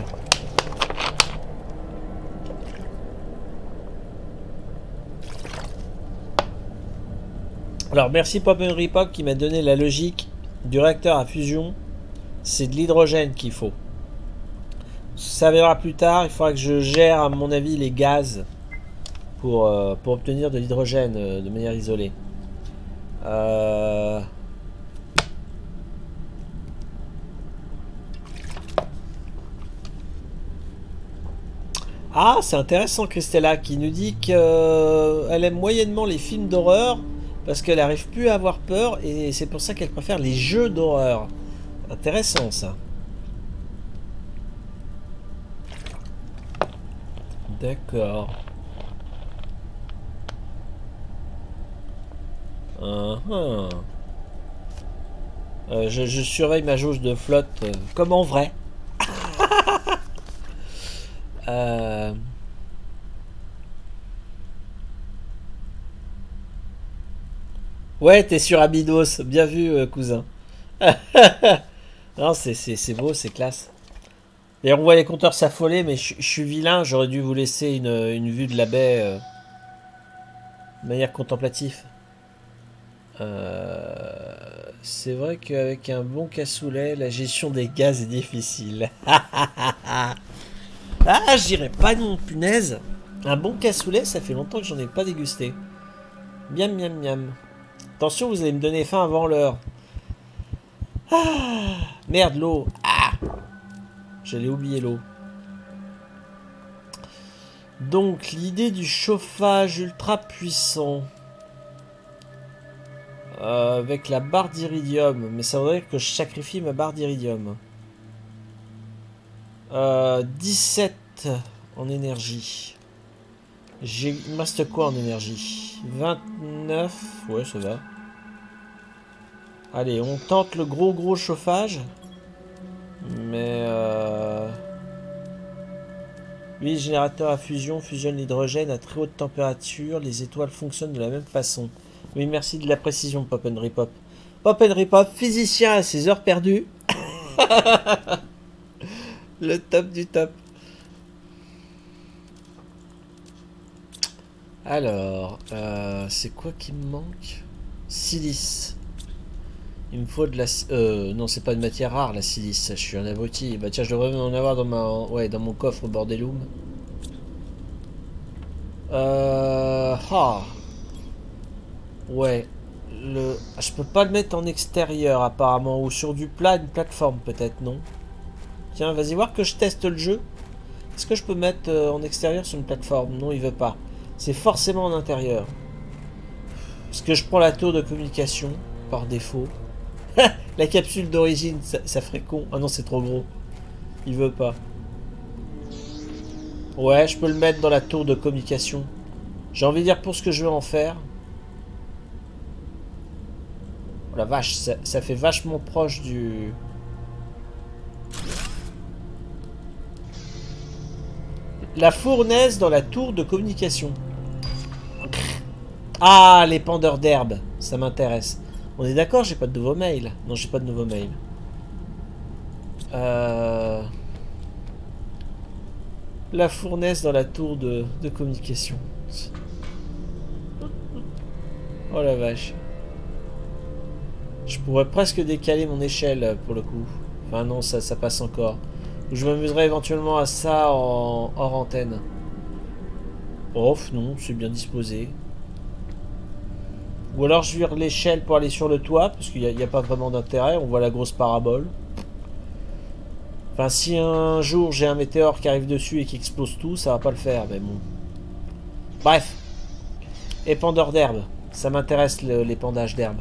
Speaker 1: Alors merci Pop and Repop qui m'a donné la logique du réacteur à fusion. C'est de l'hydrogène qu'il faut. Ça verra plus tard. Il faudra que je gère à mon avis les gaz pour, euh, pour obtenir de l'hydrogène euh, de manière isolée. Euh... Ah, c'est intéressant Christella qui nous dit qu'elle euh, aime moyennement les films d'horreur parce qu'elle n'arrive plus à avoir peur et c'est pour ça qu'elle préfère les jeux d'horreur. Intéressant ça. D'accord. Uh -huh. euh, je, je surveille ma jauge de flotte euh, comme en vrai. euh... Ouais, t'es sur Abydos. Bien vu, euh, cousin. Non, c'est beau, c'est classe. Et on voit les compteurs s'affoler, mais je, je suis vilain, j'aurais dû vous laisser une, une vue de la baie euh, de manière contemplative. Euh, c'est vrai qu'avec un bon cassoulet, la gestion des gaz est difficile. Ah, je dirais pas non, punaise. Un bon cassoulet, ça fait longtemps que j'en ai pas dégusté. Miam, miam, miam. Attention, vous allez me donner faim avant l'heure. Ah, merde, l'eau. Ah, j'allais oublier l'eau. Donc, l'idée du chauffage ultra puissant. Euh, avec la barre d'iridium. Mais ça voudrait que je sacrifie ma barre d'iridium. Euh, dix-sept en énergie. J'ai... Il me reste quoi en énergie? vingt-neuf. Ouais, ça va. Allez, on tente le gros gros chauffage. Mais... Euh... Oui, le générateur à fusion fusionne l'hydrogène à très haute température. Les étoiles fonctionnent de la même façon. Oui, merci de la précision, Pop and Repop. Pop and Repop, physicien à ses heures perdues. Le top du top. Alors, euh, c'est quoi qui me manque? Silice. Il me faut de la... Euh, non, c'est pas une matière rare, la silice. Je suis un abruti. Bah tiens, je devrais en avoir dans, ma... ouais, dans mon coffre Bordelum. Euh... Ah. Ouais. Le... Je peux pas le mettre en extérieur apparemment. Ou sur du plat, une plateforme peut-être, non? Tiens, vas-y voir que je teste le jeu. Est-ce que je peux mettre euh, en extérieur sur une plateforme? Non, il veut pas. C'est forcément en intérieur. Est-ce que je prends la tour de communication par défaut? La capsule d'origine, ça, ça ferait con. Ah non, c'est trop gros. Il veut pas. Ouais, je peux le mettre dans la tour de communication. J'ai envie de dire pour ce que je veux en faire. Oh la vache, ça, ça fait vachement proche du... La fournaise dans la tour de communication. Ah, les pendeurs d'herbe. Ça m'intéresse. On est d'accord, j'ai pas de nouveau mail. Non, j'ai pas de nouveau mail. Euh... La fournaise dans la tour de, de communication. Oh la vache. Je pourrais presque décaler mon échelle pour le coup. Enfin non, ça, ça passe encore. Je m'amuserai éventuellement à ça en hors antenne. Off, non, c'est bien disposé. Ou alors je vire l'échelle pour aller sur le toit, parce qu'il n'y a, a pas vraiment d'intérêt, on voit la grosse parabole. Enfin, si un jour j'ai un météore qui arrive dessus et qui explose tout, ça va pas le faire, mais bon. Bref. Épandeur d'herbe. Ça m'intéresse l'épandage d'herbe.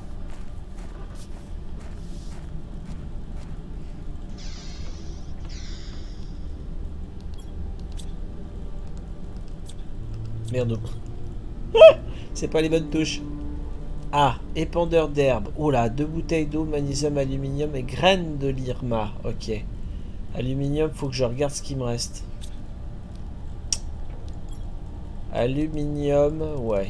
Speaker 1: Merde. C'est pas les bonnes touches. Ah, épandeur d'herbe. Oh là, deux bouteilles d'eau, magnésium, aluminium et graines de l'Irma. Ok. Aluminium, faut que je regarde ce qui me reste. Aluminium, ouais.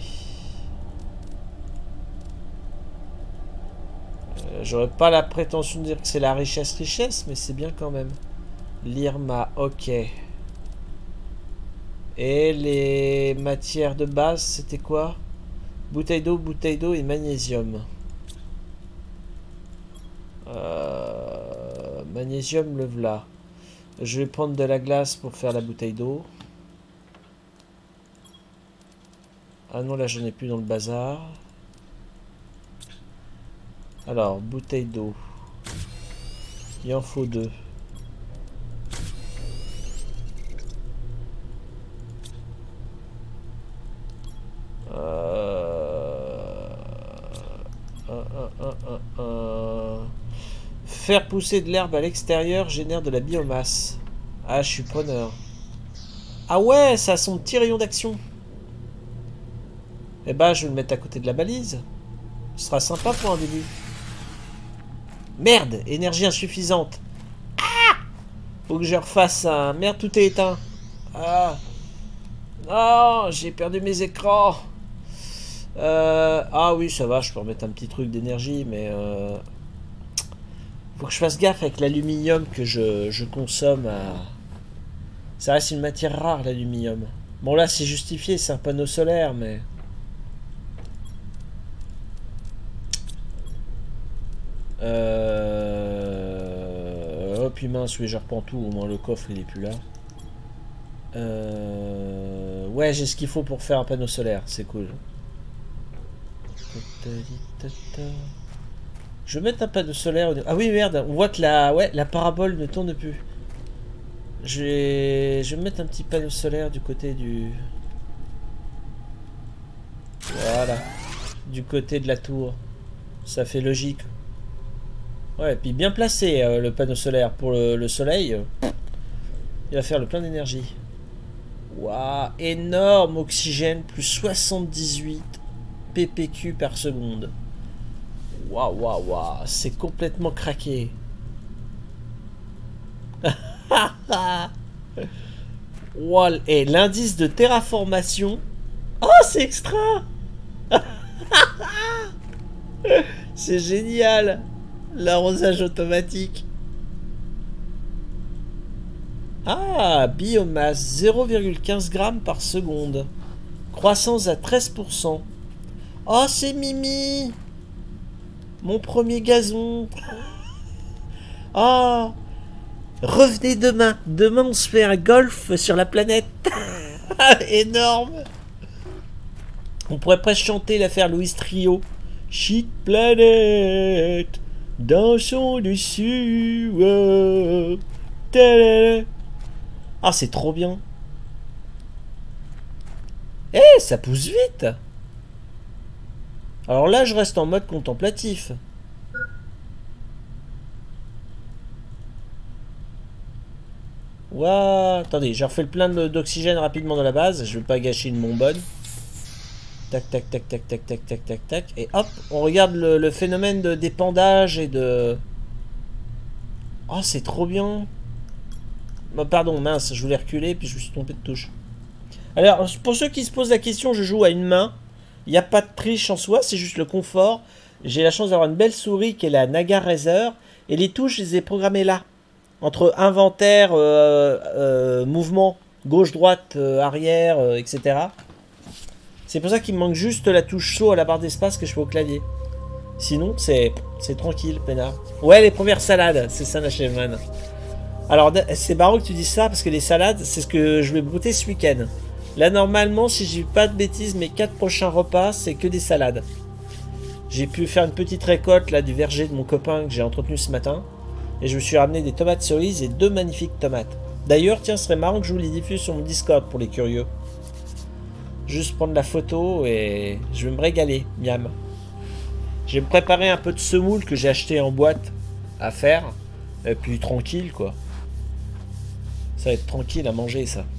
Speaker 1: Euh, J'aurais pas la prétention de dire que c'est la richesse richesse, mais c'est bien quand même. L'Irma, ok. Et les matières de base, c'était quoi? Bouteille d'eau, bouteille d'eau et magnésium. Euh, magnésium, le v'là. Je vais prendre de la glace pour faire la bouteille d'eau. Ah non, là j'en ai plus dans le bazar. Alors, bouteille d'eau. Il en faut deux. Euh... Un, un, un, un. Faire pousser de l'herbe à l'extérieur génère de la biomasse. Ah, je suis preneur. Ah ouais, ça a son petit rayon d'action. Eh ben, je vais le mettre à côté de la balise. Ce sera sympa pour un début. Merde, énergie insuffisante. Ah! Faut que je refasse un... Merde, tout est éteint. Ah. Non, j'ai perdu mes écrans. Euh, ah oui, ça va, je peux remettre un petit truc d'énergie, mais... Euh, faut que je fasse gaffe avec l'aluminium que je, je consomme à... Ça reste une matière rare, l'aluminium. Bon, là, c'est justifié, c'est un panneau solaire, mais... Euh... Oh, puis mince, oui, je reprends tout, au moins le coffre, il est plus là. Euh... Ouais, j'ai ce qu'il faut pour faire un panneau solaire, c'est cool. Je vais mettre un panneau solaire. Ah oui, merde, on voit que la, ouais, la parabole ne tourne plus. Je vais... je vais mettre un petit panneau solaire du côté du... Voilà. Du côté de la tour. Ça fait logique. Ouais, et puis bien placé euh, le panneau solaire pour le, le soleil. Euh, il va faire le plein d'énergie. Waouh, énorme oxygène, plus soixante-dix-huit P P Q par seconde. Waouh, waouh, waouh, c'est complètement craqué. Wow, et l'indice de terraformation. Oh, c'est extra. C'est génial. L'arrosage automatique. Ah, biomasse zéro virgule quinze grammes par seconde. Croissance à treize pour cent. Oh, c'est Mimi. Mon premier gazon. Oh. Revenez demain. Demain, on se fait un golf sur la planète. Énorme. On pourrait presque chanter l'affaire Louis Trio. Chic planète, dansons dessus. Oh, ah, c'est trop bien. Eh, hey, ça pousse vite. Alors là, je reste en mode contemplatif. Waouh. Attendez, j'ai refait le plein d'oxygène rapidement dans la base. Je vais pas gâcher une bonbonne. Tac, tac, tac, tac, tac, tac, tac, tac, tac. Et hop, on regarde le, le phénomène de d'épandage et de... Oh, c'est trop bien. Oh, pardon, mince, je voulais reculer, puis je me suis trompé de touche. Alors, pour ceux qui se posent la question, je joue à une main. Il n'y a pas de triche en soi, c'est juste le confort. J'ai la chance d'avoir une belle souris qui est la Naga Razer. Et les touches, je les ai programmées là. Entre inventaire, euh, euh, mouvement, gauche, droite, euh, arrière, euh, et cetera. C'est pour ça qu'il me manque juste la touche saut à la barre d'espace que je fais au clavier. Sinon, c'est tranquille, peinard. Ouais, les premières salades, c'est ça l'achèvement. Alors, c'est marrant que tu dises ça, parce que les salades, c'est ce que je vais brouter ce week-end. Là, normalement, si j'ai pas de bêtises, mes quatre prochains repas, c'est que des salades. J'ai pu faire une petite récolte là du verger de mon copain que j'ai entretenu ce matin. Et je me suis ramené des tomates cerises et deux magnifiques tomates. D'ailleurs, tiens, ce serait marrant que je vous les diffuse sur mon Discord pour les curieux. Juste prendre la photo et je vais me régaler, miam. Je vais me préparer un peu de semoule que j'ai acheté en boîte à faire. Et puis tranquille, quoi. Ça va être tranquille à manger, ça.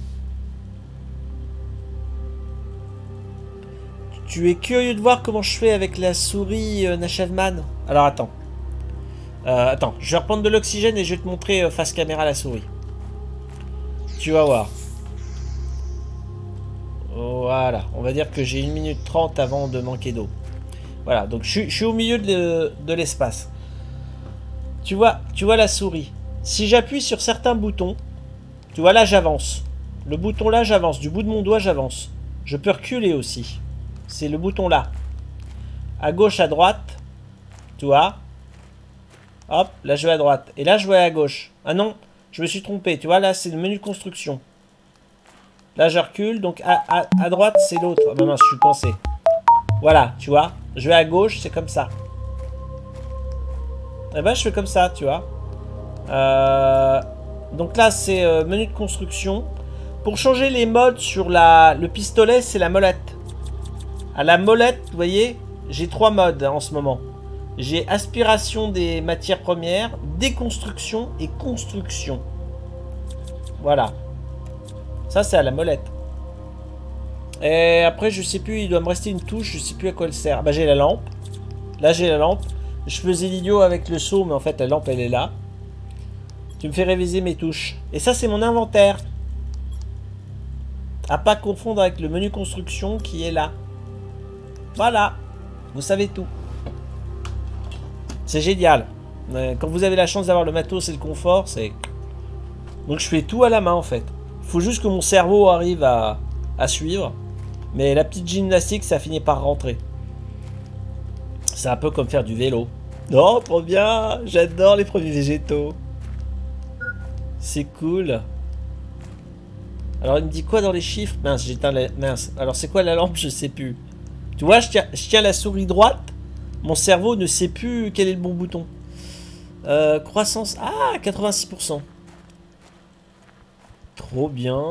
Speaker 1: Tu es curieux de voir comment je fais avec la souris euh, Nachevman? Alors attends. Euh, attends, je vais reprendre de l'oxygène et je vais te montrer euh, face caméra la souris. Tu vas voir. Voilà, on va dire que j'ai une minute trente avant de manquer d'eau. Voilà, donc je, je suis au milieu de, de l'espace. Tu vois, tu vois la souris. Si j'appuie sur certains boutons, tu vois là j'avance. Le bouton là j'avance, du bout de mon doigt j'avance. Je peux reculer aussi. C'est le bouton là. À gauche, à droite. Tu vois. Hop, là je vais à droite. Et là je vais à gauche. Ah non, je me suis trompé. Tu vois, là c'est le menu de construction. Là je recule. Donc à, à, à droite c'est l'autre. Ah bah mince, je suis coincé. Voilà, tu vois. Je vais à gauche, c'est comme ça. Et ben je fais comme ça, tu vois. Euh, donc là c'est euh, menu de construction. Pour changer les modes sur la, le pistolet, c'est la molette. À la molette, vous voyez, j'ai trois modes hein, en ce moment. J'ai aspiration des matières premières, déconstruction et construction. Voilà. Ça, c'est à la molette. Et après, je sais plus, il doit me rester une touche, je sais plus à quoi elle sert. Bah, j'ai la lampe. Là, j'ai la lampe. Je faisais l'idiot avec le seau, mais en fait, la lampe, elle est là. Tu me fais réviser mes touches. Et ça, c'est mon inventaire. À pas confondre avec le menu construction qui est là. Voilà, vous savez tout. C'est génial. Quand vous avez la chance d'avoir le matos et le confort, c'est... Donc je fais tout à la main en fait. Il faut juste que mon cerveau arrive à, à suivre. Mais la petite gymnastique, ça finit par rentrer. C'est un peu comme faire du vélo. Non, trop bien. J'adore les produits végétaux. C'est cool. Alors il me dit quoi dans les chiffres? Mince, j'éteins la... Mince. Alors c'est quoi la lampe? Je sais plus. Tu vois, je tiens, je tiens la souris droite. Mon cerveau ne sait plus quel est le bon bouton. Euh, croissance. Ah, quatre-vingt-six pour cent. Trop bien.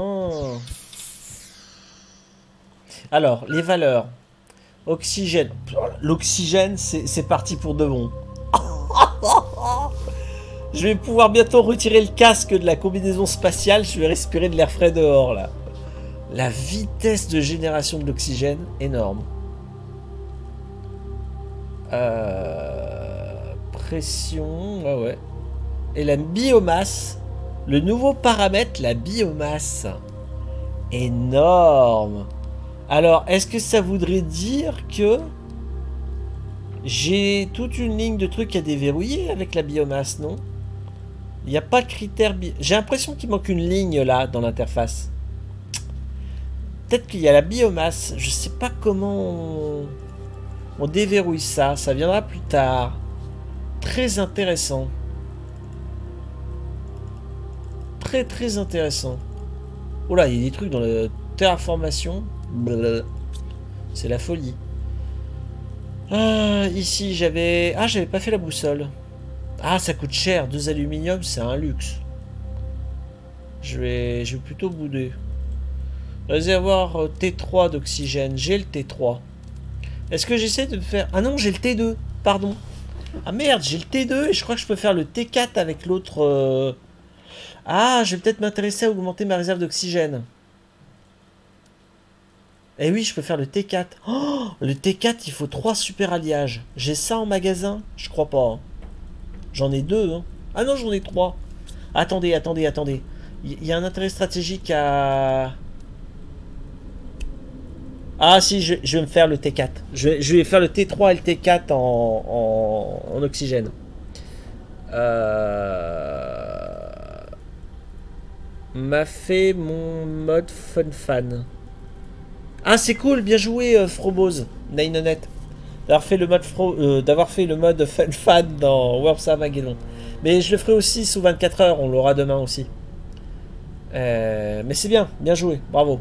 Speaker 1: Alors, les valeurs. Oxygène. L'oxygène, c'est parti pour de bon. Je vais pouvoir bientôt retirer le casque de la combinaison spatiale. Je vais respirer de l'air frais dehors, là. La vitesse de génération de l'oxygène, énorme. Euh, pression, ouais ouais. Et la biomasse, le nouveau paramètre, la biomasse, énorme. Alors, est-ce que ça voudrait dire que j'ai toute une ligne de trucs à déverrouiller avec la biomasse, non? Il n'y a pas de critère bi... J'ai l'impression qu'il manque une ligne là dans l'interface. Peut-être qu'il y a la biomasse. Je sais pas comment on... on déverrouille ça. Ça viendra plus tard. Très intéressant. Très très intéressant. Oh là, il y a des trucs dans le... terraformation. C'est la folie. Ah, ici, j'avais... Ah, j'avais pas fait la boussole. Ah, ça coûte cher. Deux aluminium, c'est un luxe. Je vais, je vais plutôt bouder. Réservoir T trois d'oxygène. J'ai le T trois. Est-ce que j'essaie de faire... Ah non, j'ai le T deux. Pardon. Ah merde, j'ai le T deux et je crois que je peux faire le T quatre avec l'autre... Euh... Ah, je vais peut-être m'intéresser à augmenter ma réserve d'oxygène. Eh oui, je peux faire le T quatre. Oh, le T quatre, il faut trois super alliages. J'ai ça en magasin? Je crois pas. Hein. J'en ai deux. Hein. Ah non, j'en ai trois. Attendez, attendez, attendez. Il y a un intérêt stratégique à... Ah si, je, je vais me faire le T quatre. Je vais, je vais faire le T trois et le T quatre en, en, en oxygène. Euh... M'a fait mon mode fun fan. Ah c'est cool, bien joué euh, Frobose, Nainonet. D'avoir fait le mode fro euh, d'avoir fait le mode fun fan dans Worms Armageddon. Mais je le ferai aussi sous vingt-quatre heures, on l'aura demain aussi. Euh, mais c'est bien, bien joué, bravo.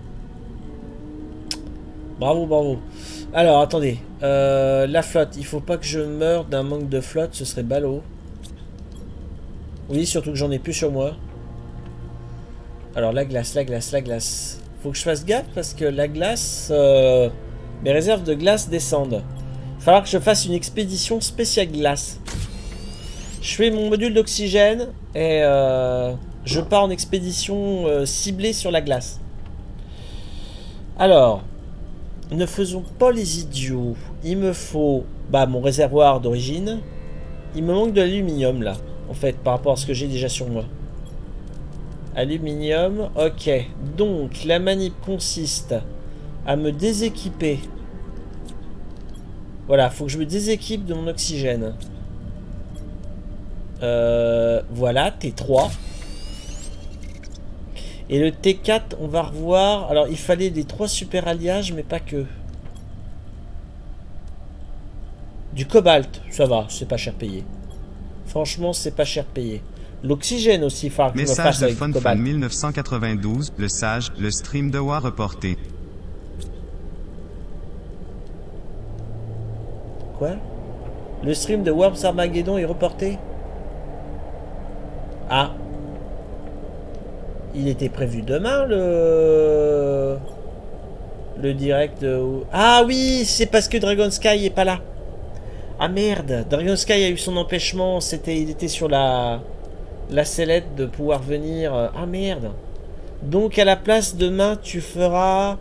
Speaker 1: Bravo, bravo. Alors, attendez. Euh, la flotte, il faut pas que je meure d'un manque de flotte, ce serait ballot. Oui, surtout que j'en ai plus sur moi. Alors, la glace, la glace, la glace. Faut que je fasse gaffe parce que la glace... Euh, mes réserves de glace descendent. Il va falloir que je fasse une expédition spéciale glace. Je fais mon module d'oxygène et euh, je pars en expédition euh, ciblée sur la glace. Alors... Ne faisons pas les idiots. Il me faut bah, mon réservoir d'origine. Il me manque de l'aluminium là, en fait, par rapport à ce que j'ai déjà sur moi. Aluminium, ok. Donc, la manip consiste à me déséquiper. Voilà, faut que je me déséquipe de mon oxygène. Euh, voilà, T trois. Et le T quatre, on va revoir. Alors, il fallait des trois super alliages, mais pas que. Du cobalt, ça va, c'est pas cher payé. Franchement, c'est pas cher payé. L'oxygène aussi, il faudra que je me fasse avec du cobalt.
Speaker 2: Message de FunFan mille neuf cent quatre-vingt-douze, le sage, le stream de War reporté.
Speaker 1: Quoi? Le stream de Worms Armageddon est reporté? Ah. Il était prévu demain, le... Le direct de... Ah oui, c'est parce que Dragon Sky est pas là. Ah merde, Dragon Sky a eu son empêchement. C'était, il était sur la... La sellette de pouvoir venir. Ah merde. Donc à la place, demain, tu feras...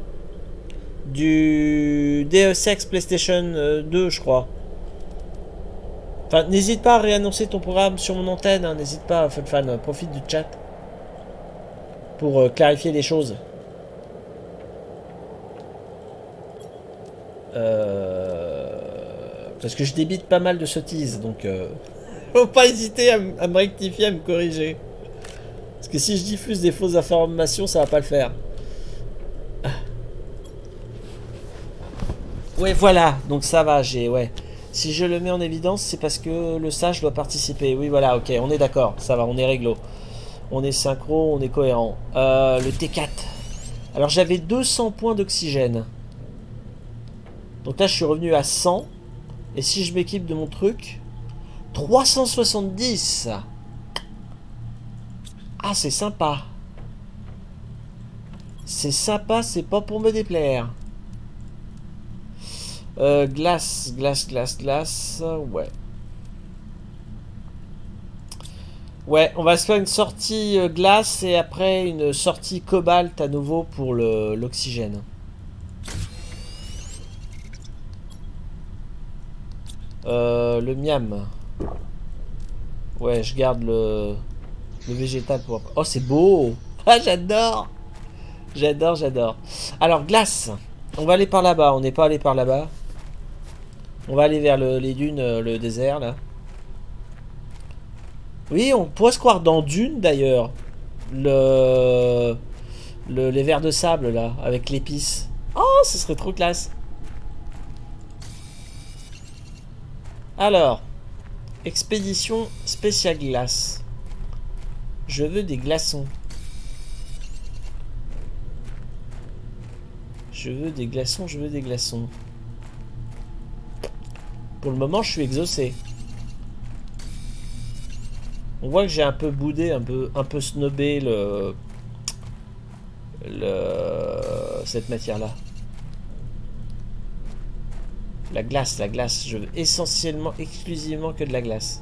Speaker 1: Du... Deus Ex PlayStation deux, je crois. Enfin, n'hésite pas à réannoncer ton programme sur mon antenne. Hein. N'hésite pas, FunFan, profite du chat. Pour euh, clarifier les choses. Euh... Parce que je débite pas mal de sottises, donc euh... faut pas hésiter à, à me rectifier, à me corriger. Parce que si je diffuse des fausses informations, ça va pas le faire. Ouais, voilà, donc ça va, j'ai... Ouais. Si je le mets en évidence, c'est parce que le sage doit participer. Oui, voilà, ok, on est d'accord, ça va, on est réglo. On est synchro, on est cohérent. Euh, le T quatre. Alors j'avais deux cents points d'oxygène. Donc là je suis revenu à cent. Et si je m'équipe de mon truc, trois cent soixante-dix. Ah c'est sympa. C'est sympa, c'est pas pour me déplaire. Euh, glace, glace, glace, glace. Ouais. Ouais, on va se faire une sortie euh, glace et après une sortie cobalt à nouveau pour l'oxygène. Euh, le miam. Ouais, je garde le, le végétal pour... Oh, c'est beau. Ah, j'adore. J'adore, j'adore. Alors, glace. On va aller par là-bas. On n'est pas allé par là-bas. On va aller vers le, les dunes, le désert, là. Oui, on pourrait se croire dans Dune d'ailleurs. Le... le... Les vers de sable là, avec l'épice. Oh, ce serait trop classe. Alors, expédition spéciale glace. Je veux des glaçons. Je veux des glaçons, je veux des glaçons. Pour le moment, je suis exaucé. On voit que j'ai un peu boudé, un peu, un peu snobé le, le, cette matière-là. La glace, la glace. Je veux essentiellement, exclusivement que de la glace.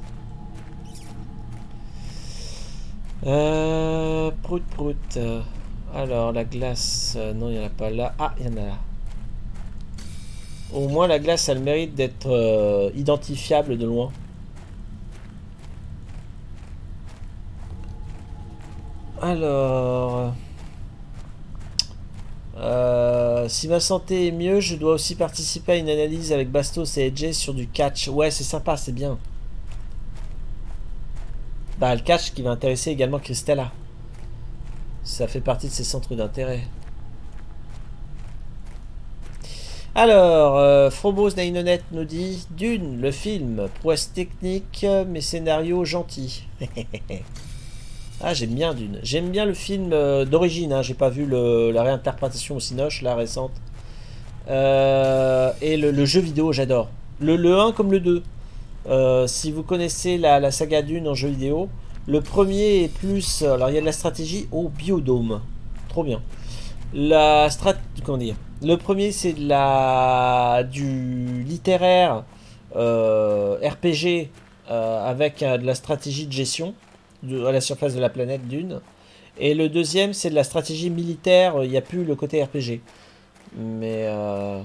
Speaker 1: Euh, prout prout. Alors, la glace... euh, non, il n'y en a pas là. Ah, il y en a là. Au moins, la glace a le mérite d'être euh, identifiable de loin. Alors... Euh, si ma santé est mieux, je dois aussi participer à une analyse avec Bastos et Edge sur du catch. Ouais, c'est sympa, c'est bien. Bah, le catch qui va intéresser également Christella. Ça fait partie de ses centres d'intérêt. Alors, euh, Frobos Nainonet nous dit Dune, le film, prouesse technique, mais scénario gentil. Ah, j'aime bien Dune. J'aime bien le film euh, d'origine. Hein. J'ai pas vu le, la réinterprétation au Cinoche, la récente. Euh, et le, le jeu vidéo, j'adore. Le, le un comme le deux. Euh, si vous connaissez la, la saga Dune en jeu vidéo, le premier est plus... Alors, il y a de la stratégie au Biodôme. Trop bien. La strat... Comment dire? Le premier, c'est de la... du littéraire euh, R P G euh, avec euh, de la stratégie de gestion de, à la surface de la planète Dune. Et le deuxième, c'est de la stratégie militaire. Il n'y a plus le côté R P G. Mais... Euh...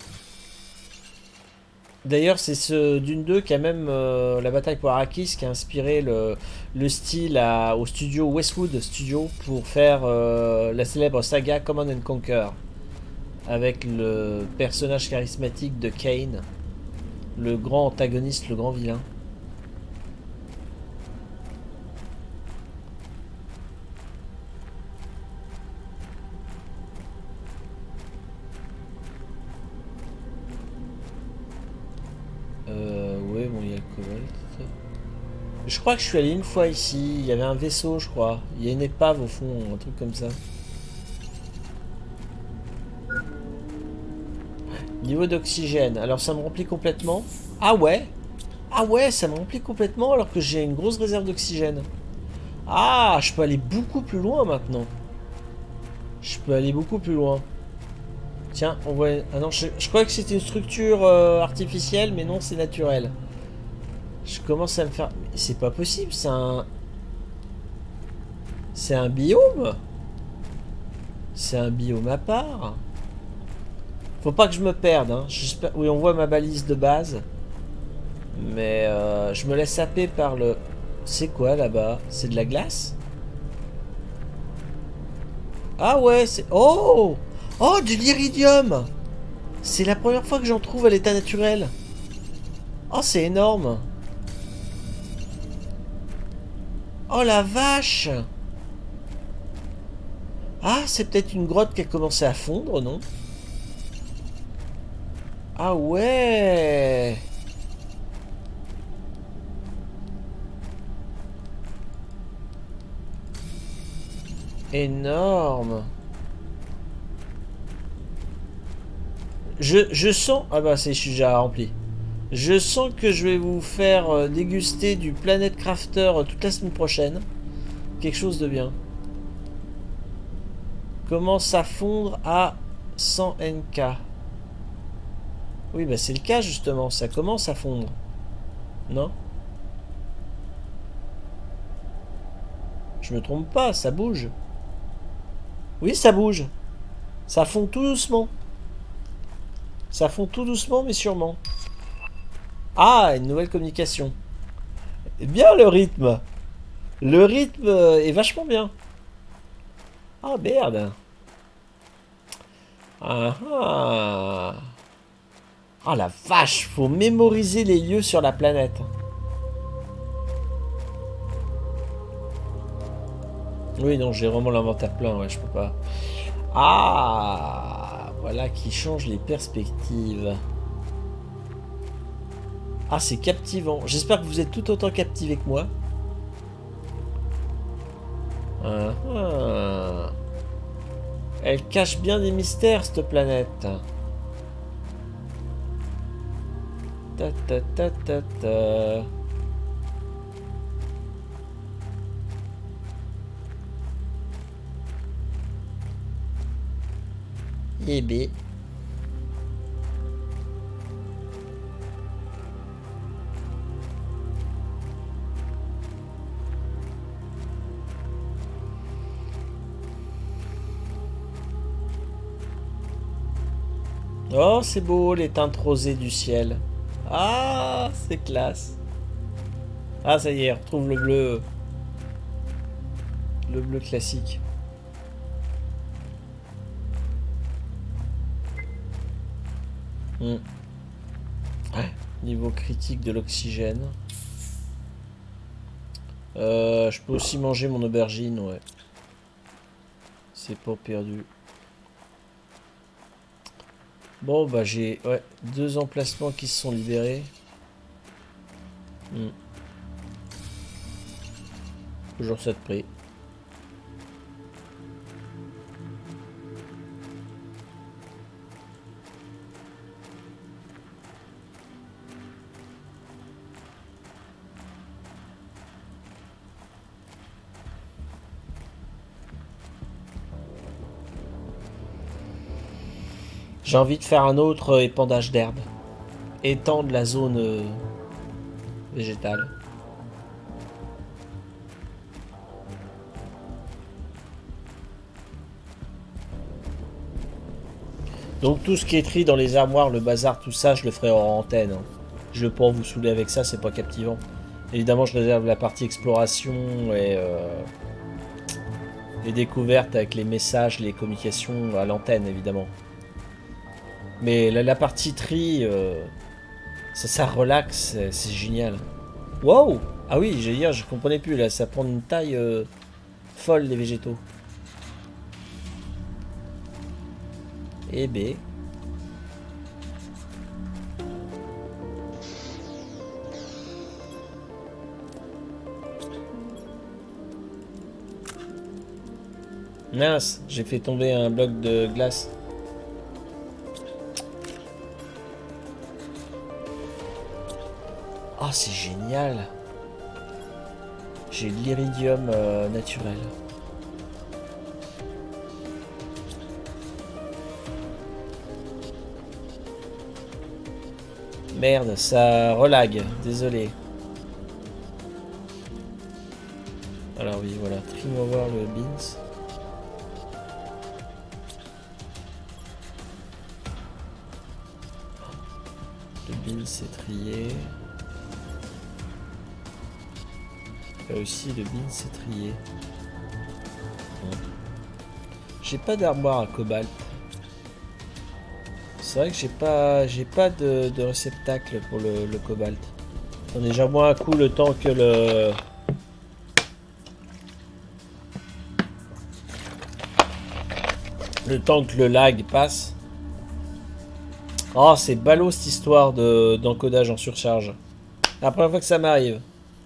Speaker 1: D'ailleurs, c'est ce Dune deux qui a même euh, la bataille pour Arrakis qui a inspiré le, le style à, au studio Westwood Studio pour faire euh, la célèbre saga Command and Conquer avec le personnage charismatique de Kane, le grand antagoniste, le grand vilain. Euh, ouais, bon, il y a le cobalt. Je crois que je suis allé une fois ici. Il y avait un vaisseau, je crois. Il y a une épave au fond, un truc comme ça. Niveau d'oxygène. Alors, ça me remplit complètement. Ah ouais. Ah ouais, ça me remplit complètement alors que j'ai une grosse réserve d'oxygène. Ah, je peux aller beaucoup plus loin maintenant. Je peux aller beaucoup plus loin. Tiens, on voit... Ah non, je, je croyais que c'était une structure euh, artificielle, mais non, c'est naturel. Je commence à me faire... C'est pas possible, c'est un... C'est un biome. C'est un biome à part. Faut pas que je me perde, hein. J'espère... Oui, on voit ma balise de base. Mais euh, je me laisse happer par le... C'est quoi là-bas? C'est de la glace? Ah ouais, c'est... Oh! Oh, du l'iridium! C'est la première fois que j'en trouve à l'état naturel. Oh, c'est énorme! Oh la vache! Ah, c'est peut-être une grotte qui a commencé à fondre, non? Ah ouais! Énorme! Je, je sens... Ah bah c'est, je suis déjà rempli. Je sens que je vais vous faire euh, déguster du Planet Crafter euh, toute la semaine prochaine. Quelque chose de bien. Commence à fondre à cent N K. Oui, bah c'est le cas justement. Ça commence à fondre. Non? Je me trompe pas, ça bouge. Oui, ça bouge. Ça fond tout doucement. Ça fond tout doucement, mais sûrement. Ah, une nouvelle communication. Bien le rythme. Le rythme est vachement bien. Ah, merde. Ah, ah. Ah, la vache. Faut mémoriser les lieux sur la planète. Oui, non, j'ai vraiment l'inventaire plein. Ouais, je peux pas. Ah, voilà qui change les perspectives. Ah, c'est captivant. J'espère que vous êtes tout autant captivé que moi. Ah, ah. Elle cache bien des mystères, cette planète. Ta ta ta ta ta. Eh bé. Oh, c'est beau, les teintes rosées du ciel. Ah, c'est classe. Ah, ça y est, on retrouve le bleu. Le bleu classique. Hmm. Ouais, niveau critique de l'oxygène. Euh, je peux aussi manger mon aubergine, ouais. C'est pas perdu. Bon, bah j'ai ouais, deux emplacements qui se sont libérés. Hmm. Toujours ça de prix. J'ai envie de faire un autre épandage d'herbe. Étendre la zone euh, végétale. Donc tout ce qui est tri dans les armoires, le bazar, tout ça, je le ferai hors antenne. Hein. Je ne vais pas vous saouler avec ça, c'est pas captivant. Évidemment, je réserve la partie exploration et euh, les découvertes avec les messages, les communications à l'antenne, évidemment. Mais la, la partie tri, euh, ça, ça relaxe, c'est génial. Wow! Ah oui, j'ai dire, je comprenais plus là, ça prend une taille euh, folle les végétaux. Eh ben. Mince, j'ai fait tomber un bloc de glace. Ah, oh, c'est génial. J'ai de l'iridium euh, naturel. Merde, ça relague, désolé. Alors oui, voilà, trim over le beans. Le beans c'est trié. Là aussi, le bean c'est trié. Bon. J'ai pas d'armoire à cobalt. C'est vrai que j'ai pas j'ai pas de, de réceptacle pour le, le cobalt. On est jamais un coup le temps que le le temps que le lag passe. Oh, c'est ballot cette histoire de d'encodage en surcharge. La première fois que ça m'arrive.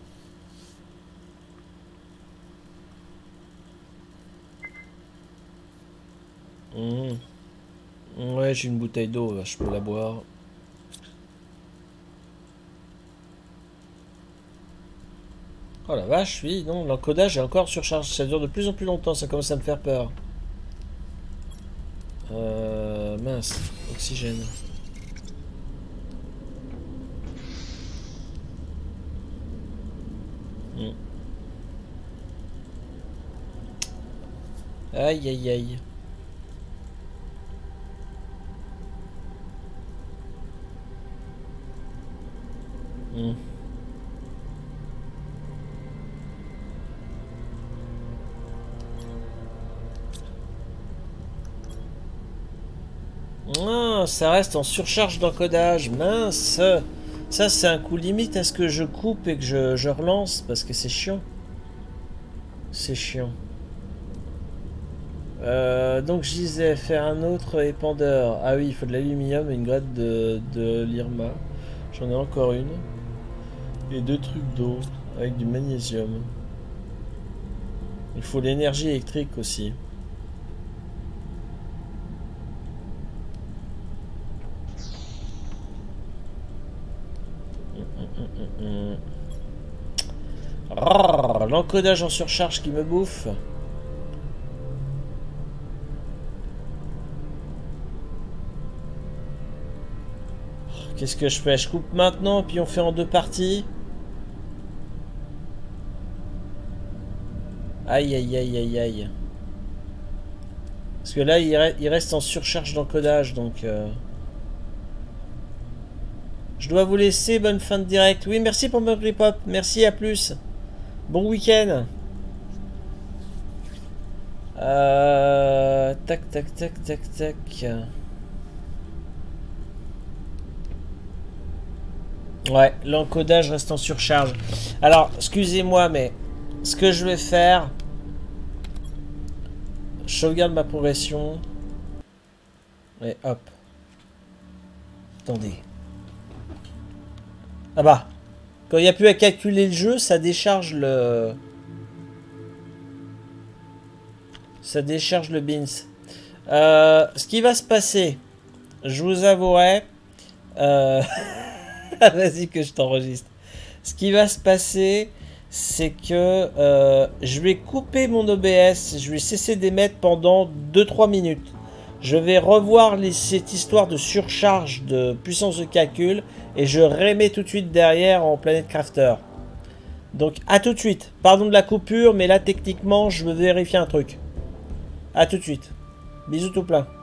Speaker 1: Mmh. Ouais, j'ai une bouteille d'eau, je peux la boire. Oh la vache, oui, non, l'encodage est encore surchargé, ça dure de plus en plus longtemps, ça commence à me faire peur. Euh, mince, oxygène. Mmh. Aïe aïe aïe. Mmh. Ah, ça reste en surcharge d'encodage, mince. Ça c'est un coup limite à ce que je coupe et que je, je relance parce que c'est chiant. C'est chiant. Euh, donc je disais faire un autre épandeur. Ah oui, il faut de l'aluminium et une gratte de, de l'Irma. J'en ai encore une. Et deux trucs d'eau avec du magnésium. Il faut l'énergie électrique aussi. hum, hum. Rrr, l'encodage en surcharge qui me bouffe. Qu'est-ce que je fais? Je coupe maintenant, puis on fait en deux parties. Aïe, aïe, aïe, aïe, aïe. Parce que là, il, re il reste en surcharge d'encodage, donc... Euh... Je dois vous laisser. Bonne fin de direct. Oui, merci pour mon pop. Merci, à plus. Bon week-end. Euh... Tac, tac, tac, tac, tac. Ouais, l'encodage reste en surcharge. Alors, excusez-moi, mais ce que je vais faire... Je sauvegarde ma progression. Et hop. Attendez. Ah bah. Quand il n'y a plus à calculer le jeu, ça décharge le... Ça décharge le beans. Euh, ce qui va se passer, je vous avouerai... Euh... Vas-y que je t'enregistre. Ce qui va se passer, c'est que euh, je vais couper mon O B S, je vais cesser d'émettre pendant deux trois minutes. Je vais revoir les, cette histoire de surcharge de puissance de calcul et je remets tout de suite derrière en Planet Crafter. Donc à tout de suite. Pardon de la coupure, mais là techniquement je veux vérifier un truc. À tout de suite. Bisous tout plein.